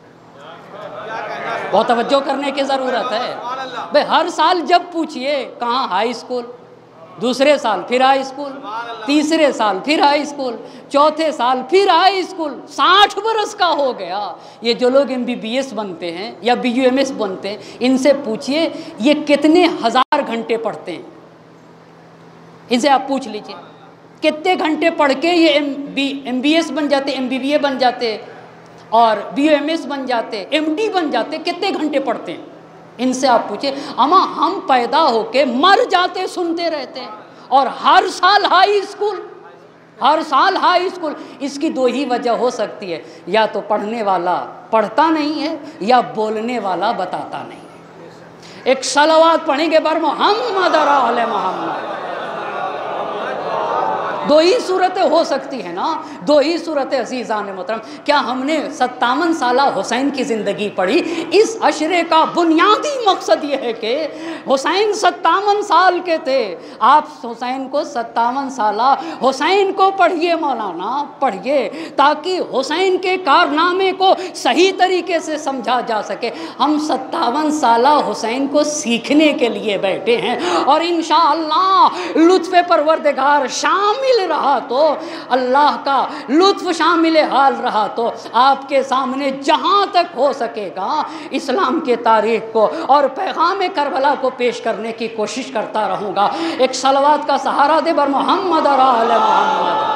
بہت توجہ کرنے کی ضرورت ہے بھئی۔ ہر سال جب پوچھئے کہاں؟ High school. دوسرے سال پھر ہائی اسکول، تیسرے سال پھر ہائی اسکول، چوتھے سال پھر ہائی اسکول۔ ساٹھ برس کا ہو گیا۔ یہ جو لوگ ایم بی بی ایس بنتے ہیں یا بی یو ایم ایس بنتے ہیں ان سے پوچھئے یہ کتنے ہزار گھنٹے پڑھتے ہیں، ان سے آپ پوچھ لیجئے کتنے گھنٹے پڑھ کے یہ M B M B S بن جاتے، ایم بی بی اے بن جاتے اور بی یو ایم ایس بن جاتے، ایم ڈی بن جاتے، کتنے گھنٹے پڑھتے ہیں ان سے آپ پوچھیں۔ اما ہم پیدا ہو کے مر جاتے سنتے رہتے ہیں، اور ہر سال ہائی اسکول، ہر سال ہائی اسکول۔ اس کی دو ہی وجہ ہو سکتی ہے، یا تو پڑھنے والا پڑھتا نہیں ہے یا بولنے والا بتاتا نہیں ہے۔ ایک صلوات پڑھیں گے بر محمد اور آل محمد۔ دو ہی صورتیں ہو سکتی ہیں نا، دو ہی صورتیں عزیزان محترم۔ کیا ہم نے ستاون سالہ حسین کی زندگی پڑھی؟ اس عشرے کا بنیادی مقصد یہ ہے کہ حسین ستاون سال کے تھے، آپ حسین کو ستاون سالہ حسین کو پڑھیے مولانا، پڑھیے، تاکہ حسین کے کارنامے کو صحیح طریقے سے سمجھا جا سکے۔ ہم ستاون سالہ حسین کو سیکھنے کے لیے بیٹھے ہیں، اور انشاءاللہ لطف پروردگار شامل رہا تو، اللہ کا لطف شامل حال رہا تو، آپ کے سامنے جہاں تک ہو سکے گا اسلام کے تاریخ کو اور پیغام کربلا کو پیش کرنے کی کوشش کرتا رہوں گا۔ ایک صلوات کا سہارا دے بر محمد اور آل محمد۔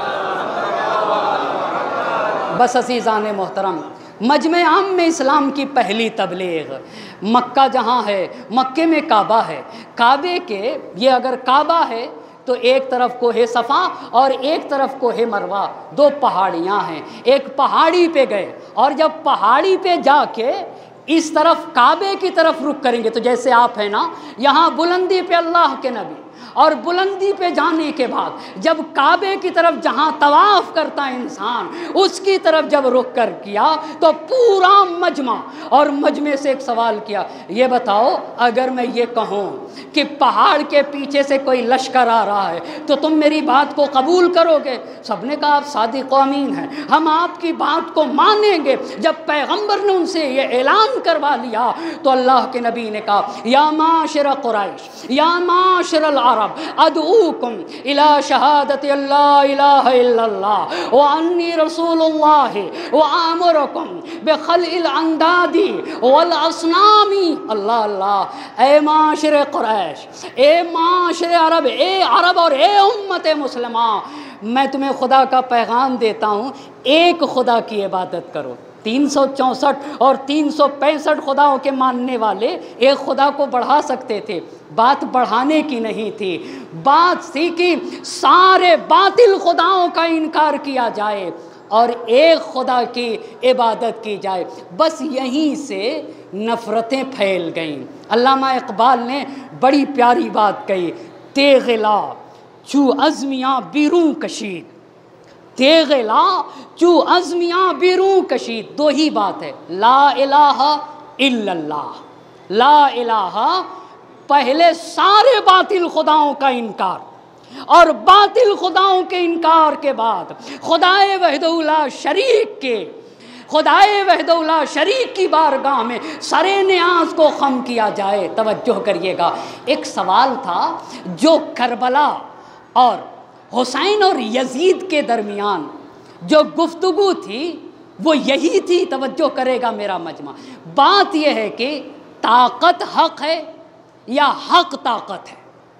بس عزیزان محترم، مجمع عام میں اسلام کی پہلی تبلیغ مکہ جہاں ہے، مکے میں کعبہ ہے، کعبے کے یہ اگر کعبہ ہے تو ایک طرف کوہ صفا اور ایک طرف کوہ مروہ، دو پہاڑیاں ہیں۔ ایک پہاڑی پہ گئے، اور جب پہاڑی پہ جا کے اس طرف کعبے کی طرف رخ کریں گے تو جیسے آپ ہیں نا، یہاں بلندی پہ اللہ کے نبی، اور بلندی پہ جانے کے بعد جب کعبے کی طرف جہاں طواف کرتا انسان اس کی طرف جب رخ کر کیا تو پورا مجمع، اور مجمع سے ایک سوال کیا، یہ بتاؤ اگر میں یہ کہوں کہ پہاڑ کے پیچھے سے کوئی لشکر آ رہا ہے تو تم میری بات کو قبول کرو گے؟ سب نے کہا آپ صادق و امین ہیں، ہم آپ کی بات کو مانیں گے۔ جب پیغمبر نے ان سے یہ اعلان کروا لیا تو اللہ کے نبی نے کہا، یا معاشر قریش، یا معاشر العرب، ادعوکم الی شہادت اللہ الہ الا اللہ وانی رسول اللہ وآمرکم بخلع الانداد والاصنام۔ اللہ اللہ، اے معاشر قریش، اے معاشر عرب، اے عرب اور اے امت مسلمہ، میں تمہیں خدا کا پیغام دیتا ہوں، ایک خدا کی عبادت کرو۔ تین سو چونسٹھ اور تین سو پینسٹھ خداؤں کے ماننے والے ایک خدا کو بڑھا سکتے تھے، بات بڑھانے کی نہیں تھی، بات تھی کہ سارے باطل خداؤں کا انکار کیا جائے اور ایک خدا کی عبادت کی جائے۔ بس یہیں سے نفرتیں پھیل گئیں۔ علامہ اقبال نے بڑی پیاری بات کہی، تیغ لا چو عزمیاں بیروں کشید، تیغ لا چو عزمیاں بیروں کشید۔ دو ہی بات ہے، لا الہ الا اللہ، لا الہ، پہلے سارے باطل خداؤں کا انکار، اور باطل خداؤں کے انکار کے بعد خدائے وحدہ لا شریک کے خدائے وحدہ لا شریک کی بارگاہ میں سر نیاز کو خم کیا جائے۔ توجہ کریے گا، ایک سوال تھا جو کربلا اور حسین اور یزید کے درمیان جو گفتگو تھی وہ یہی تھی، توجہ کرے گا میرا مجمع۔ بات یہ ہے کہ طاقت حق ہے یا حق طاقت ہے؟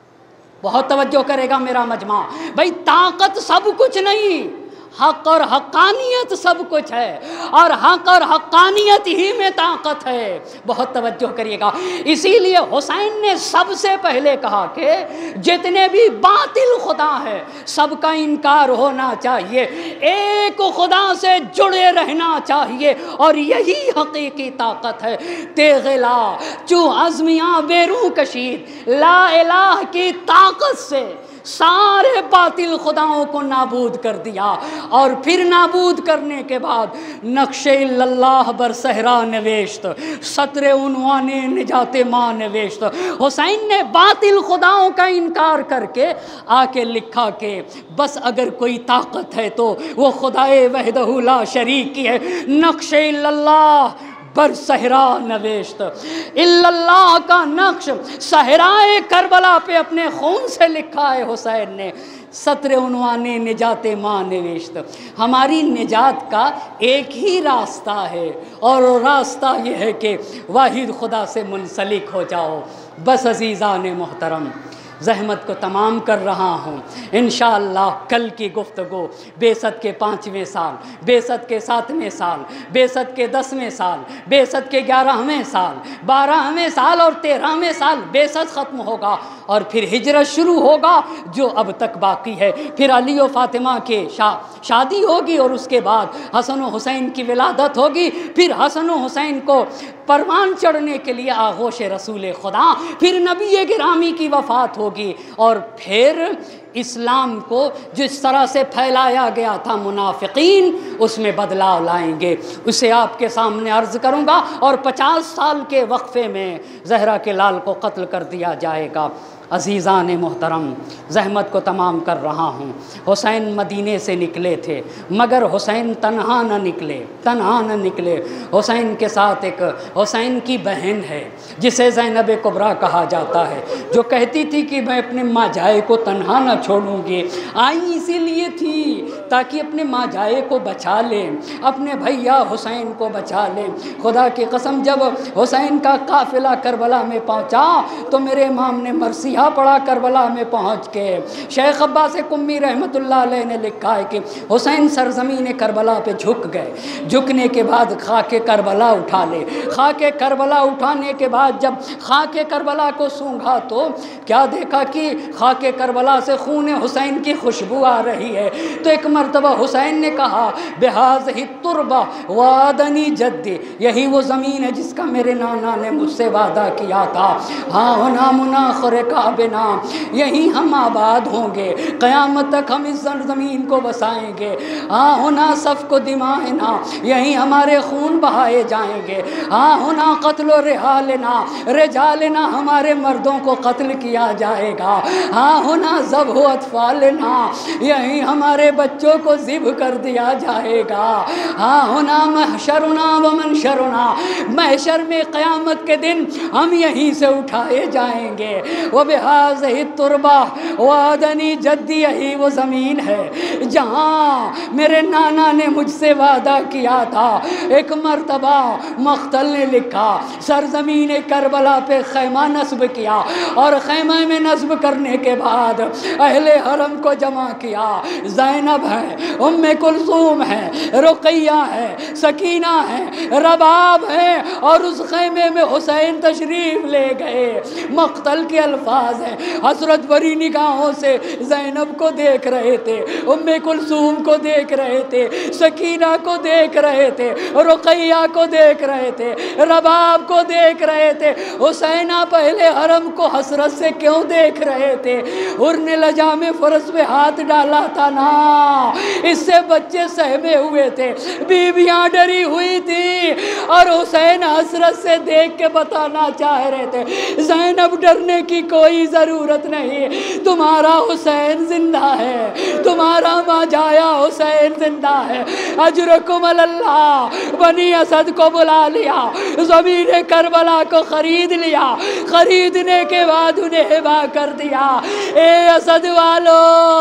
بہت توجہ کرے گا میرا مجمع۔ بھئی طاقت سب کچھ نہیں، حق اور حقانیت سب کچھ ہے، اور حق اور حقانیت ہی میں طاقت ہے۔ بہت توجہ کریے گا، اسی لیے حسین نے سب سے پہلے کہا کہ جتنے بھی باطل خدا ہے سب کا انکار ہونا چاہیے، ایک خدا سے جڑے رہنا چاہیے، اور یہی حقیقی طاقت ہے۔ تیغ لا چو عزمیاں بیروں کشید، لا الہ کی طاقت سے سارے باطل خداؤں کو نابود کر دیا، اور پھر نابود کرنے کے بعد نقش اللہ بر صحرا نوشت، سطر عنوان نجات ماں نوشت۔ حسین نے باطل خداؤں کا انکار کر کے آ کے لکھا کہ بس اگر کوئی طاقت ہے تو وہ خدائے وحدہ لا شریک کی ہے۔ نقش اللہ بر صحرا نوشت، اللہ کا نقش صحرائے کربلا پہ اپنے خون سے لکھا ہے حسین نے، سطر عنوان نجات ماں نوشت۔ ہماری نجات کا ایک ہی راستہ ہے، اور وہ راستہ یہ ہے کہ واحد خدا سے منسلک ہو جاؤ۔ بس عزیزان محترم، زحمت کو تمام کر رہا ہوں، انشاءاللہ کل کی گفتگو بعثت کے پانچویں سال، بعثت کے ساتویں سال، بعثت کے دسویں سال، بعثت کے گیارہویں سال، بارہویں سال اور تیرہویں سال بعثت ختم ہوگا، اور پھر ہجرت شروع ہوگا جو اب تک باقی ہے۔ پھر علی و فاطمہ کے شا شادی ہوگی، اور اس کے بعد حسن و حسین کی ولادت ہوگی، پھر حسن و حسین کو پروان چڑھنے کے لیے آغوش رسول خدا، پھر نبی گرامی کی وفات ہوگی، اور پھر اسلام کو جس طرح سے پھیلایا گیا تھا منافقین اس میں بدلاؤ لائیں گے۔ اسے آپ کے سامنے عرض کروں گا، اور پچاس سال کے وقفے میں زہرا کے لال کو قتل کر دیا جائے گا۔ عزیزان محترم، زحمت کو تمام کر رہا ہوں۔ حسین مدینے سے نکلے تھے، مگر حسین تنہا نہ نکلے، تنہا نہ نکلے۔ حسین کے ساتھ ایک حسین کی بہن ہے جسے زینب کبریٰ کہا جاتا ہے، جو کہتی تھی کہ میں اپنے ماں جائے کو تنہا نہ چھوڑوں گی۔ آئی اسی لیے تھی تاکہ اپنے ماں جائے کو بچا لیں، اپنے بھیا حسین کو بچا لیں۔ خدا کی قسم، جب حسین کا قافلہ کربلا میں پہنچا تو میرے امام نے مرثیہ پڑا کربلا میں پہنچ کے۔ شیخ عباس قمی رحمۃ اللہ علیہ نے لکھا ہے کہ حسین سرزمین کربلا پہ جھک گئے، جھکنے کے بعد خاک کربلا اٹھا لے۔ خاک کربلا اٹھانے کے بعد جب خاک کربلا کو سونگھا تو کیا دیکھا کہ خاک کربلا سے خون حسین کی خوشبو آ رہی ہے۔ تو ایک مرتبہ حسین نے کہا بہذہ التربہ وعدنی جدی، یہی وہ زمین ہے جس کا میرے نانا نے مجھ سے وعدہ کیا تھا۔ ہاں ہونا مناخر کا بنا، یہیں ہم آباد ہوں گے، قیامت تک ہم اس زمین کو بسائیں گے۔ ہاں ہونا صف کو دماءنا، یہیں ہمارے خون بہائے جائیں گے۔ ہاں ہونا قتل و رحالنا، رجالنا، ہمارے مردوں کو قتل کیا جائے گا۔ ہاں ہونا ذبح و اطفالنا، یہیں ہمارے بچوں کو ذبح کر دیا جائے گا۔ ہاں ہونا محشرنا و منشرنا، محشر میں قیامت کے دن ہم یہیں سے اٹھائے جائیں گے۔ وَبِهَذِهِ التُّرْبَةِ وَعَدَنِي جدی، یہی وہ زمین ہے جہاں میرے نانا نے مجھ سے وعدہ کیا تھا۔ ایک مرتبہ مقتل نے لکھا، سرزمین کربلا پہ خیمہ نصب کیا، اور خیمہ میں نصب کرنے کے بعد اہل حرم کو جمع کیا۔ زینب ہے، ام کلثوم ہے، رقیہ ہے، سکینہ ہے، رباب ہے، اور اس خیمے میں حسین تشریف لے گئے۔ مقتل کے الفاظ ہیں، حسرت بھری نگاہوں سے زینب کو دیکھ رہے تھے، ام کلثوم کو دیکھ رہے تھے، سکینہ کو دیکھ رہے تھے، رقیہ کو دیکھ رہے تھے، رباب کو دیکھ رہے تھے۔ حسینہ پہلے حرم کو حسرت سے کیوں دیکھ رہے تھے؟ حرن لجام فرس پہ ہاتھ ڈالا تھا نا، اس سے بچے سہمے ہوئے تھے، بیویاں ڈری ہوئی تھی، اور حسین حسرت سے دیکھ کے بتانا چاہ رہے تھے زینب ڈرنے کی کوئی ضرورت نہیں، تمہارا حسین زندہ ہے، تمہارا ماں جایا حسین زندہ ہے۔ اجرکم اللہ، بنی اسد کو بلا لیا، زمین کربلا کو خرید لیا، خریدنے کے بعد انہیں ہبا کر دیا۔ اے اسد والو،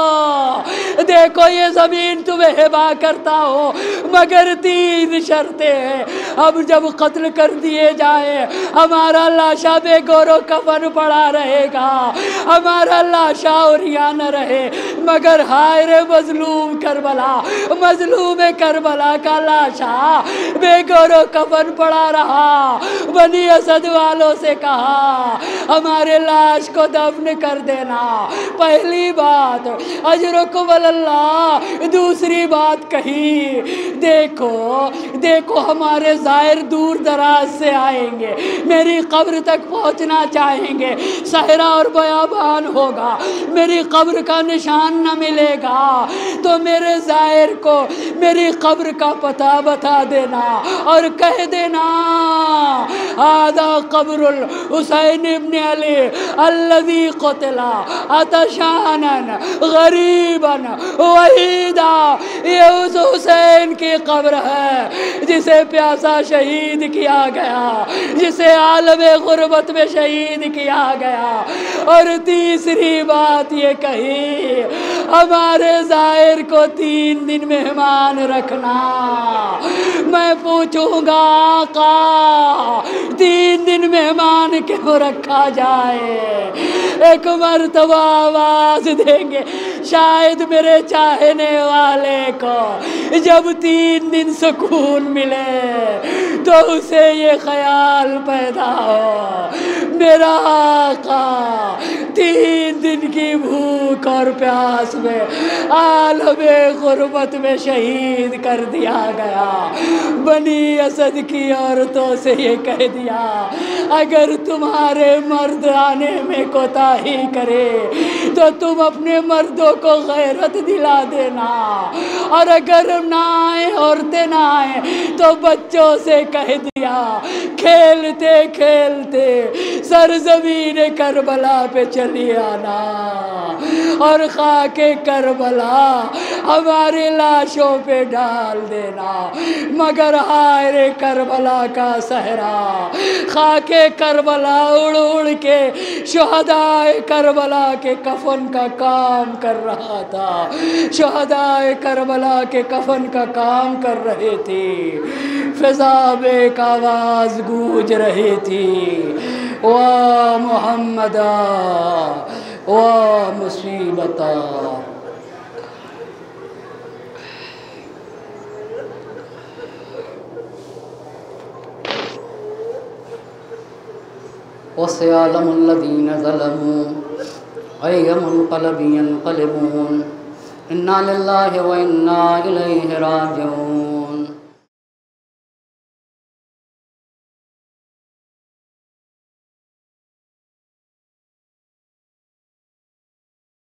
دیکھو یہ زمین تمہیں ہبا کرتا ہو، مگر تین شرطیں ہیں۔ اب جب قتل کر دیے جائے ہمارا لاشا بے گورو کفن پڑا رہے گا، ہمارا لاشا عریاں نہ رہے، مگر ہائے رے مظلوم کربلا، مظلوم کربلا کا لاشا بے گورو کفن پڑا رہا۔ بنی اسد والوں سے کہا ہمارے لاش کو دفن کر دینا، پہلی بات۔ اجرکم اللہ، دوسری بات کہی، دیکھو دیکھو ہمارے زائر دور دراز سے آئیں گے، میری قبر تک پہنچنا چاہیں گے، صحرا اور بیابان ہوگا، میری قبر کا نشان نہ ملے گا، تو میرے زائر کو میری قبر کا پتہ بتا دینا اور کہہ دینا ہذا قبر الحسین ابن علی الذی قتل عطشانا غریبا وحیدا، یہ اس حسین کی قبر ہے جسے پیاسا شہید کیا گیا، جسے عالم غربت میں شہید کیا گیا۔ اور تیسری بات یہ کہی ہمارے زائر کو تین دن مہمان رکھنا۔ میں پوچھوں گا آقا تین دن مہمان کیوں رکھا جائے؟ ایک مرتبہ آواز دیں گے شاید میرے چاہنے والے کو جب تین دن سکون ملے تو اسے یہ خیال پیدا ہو میرا آقا تین دن کی بھوک اور پیاس میں عالم غربت میں شہید کر دیا گیا۔ بنی اسد کی عورتوں سے یہ کہہ دیا اگر تمہارے مرد آنے میں کوتاہی کرے تو تم اپنے مردوں کو غیرت دلا دینا، اور اگر نہ آئے عورتیں نہ آئے تو بچوں سے کہہ دیا کھیلتے کھیلتے سرزمین کربلا پہ چلی آنا اور خاک کربلا ہماری لاشوں پہ ڈال دینا۔ مگر ہائے رے کربلا کا صحرا، خاک کربلا اڑ اڑ کے شہدائے کربلا کے کفن کا کام کر رہا تھا، شہدائے کربلا کے کفن کا کام کر رہے تھے۔ فضا میں ایک آواز گونج رہی تھی، وا محمدا وا مصیبتا۔ وَسَيَعْلَمُ الَّذِينَ ظَلَمُوا أَيَّ مُنقَلَبٍ يَنقَلِبُونَ إِنَّا لِلَّهِ وَإِنَّا إِلَيْهِ رَاجِعُونَ۔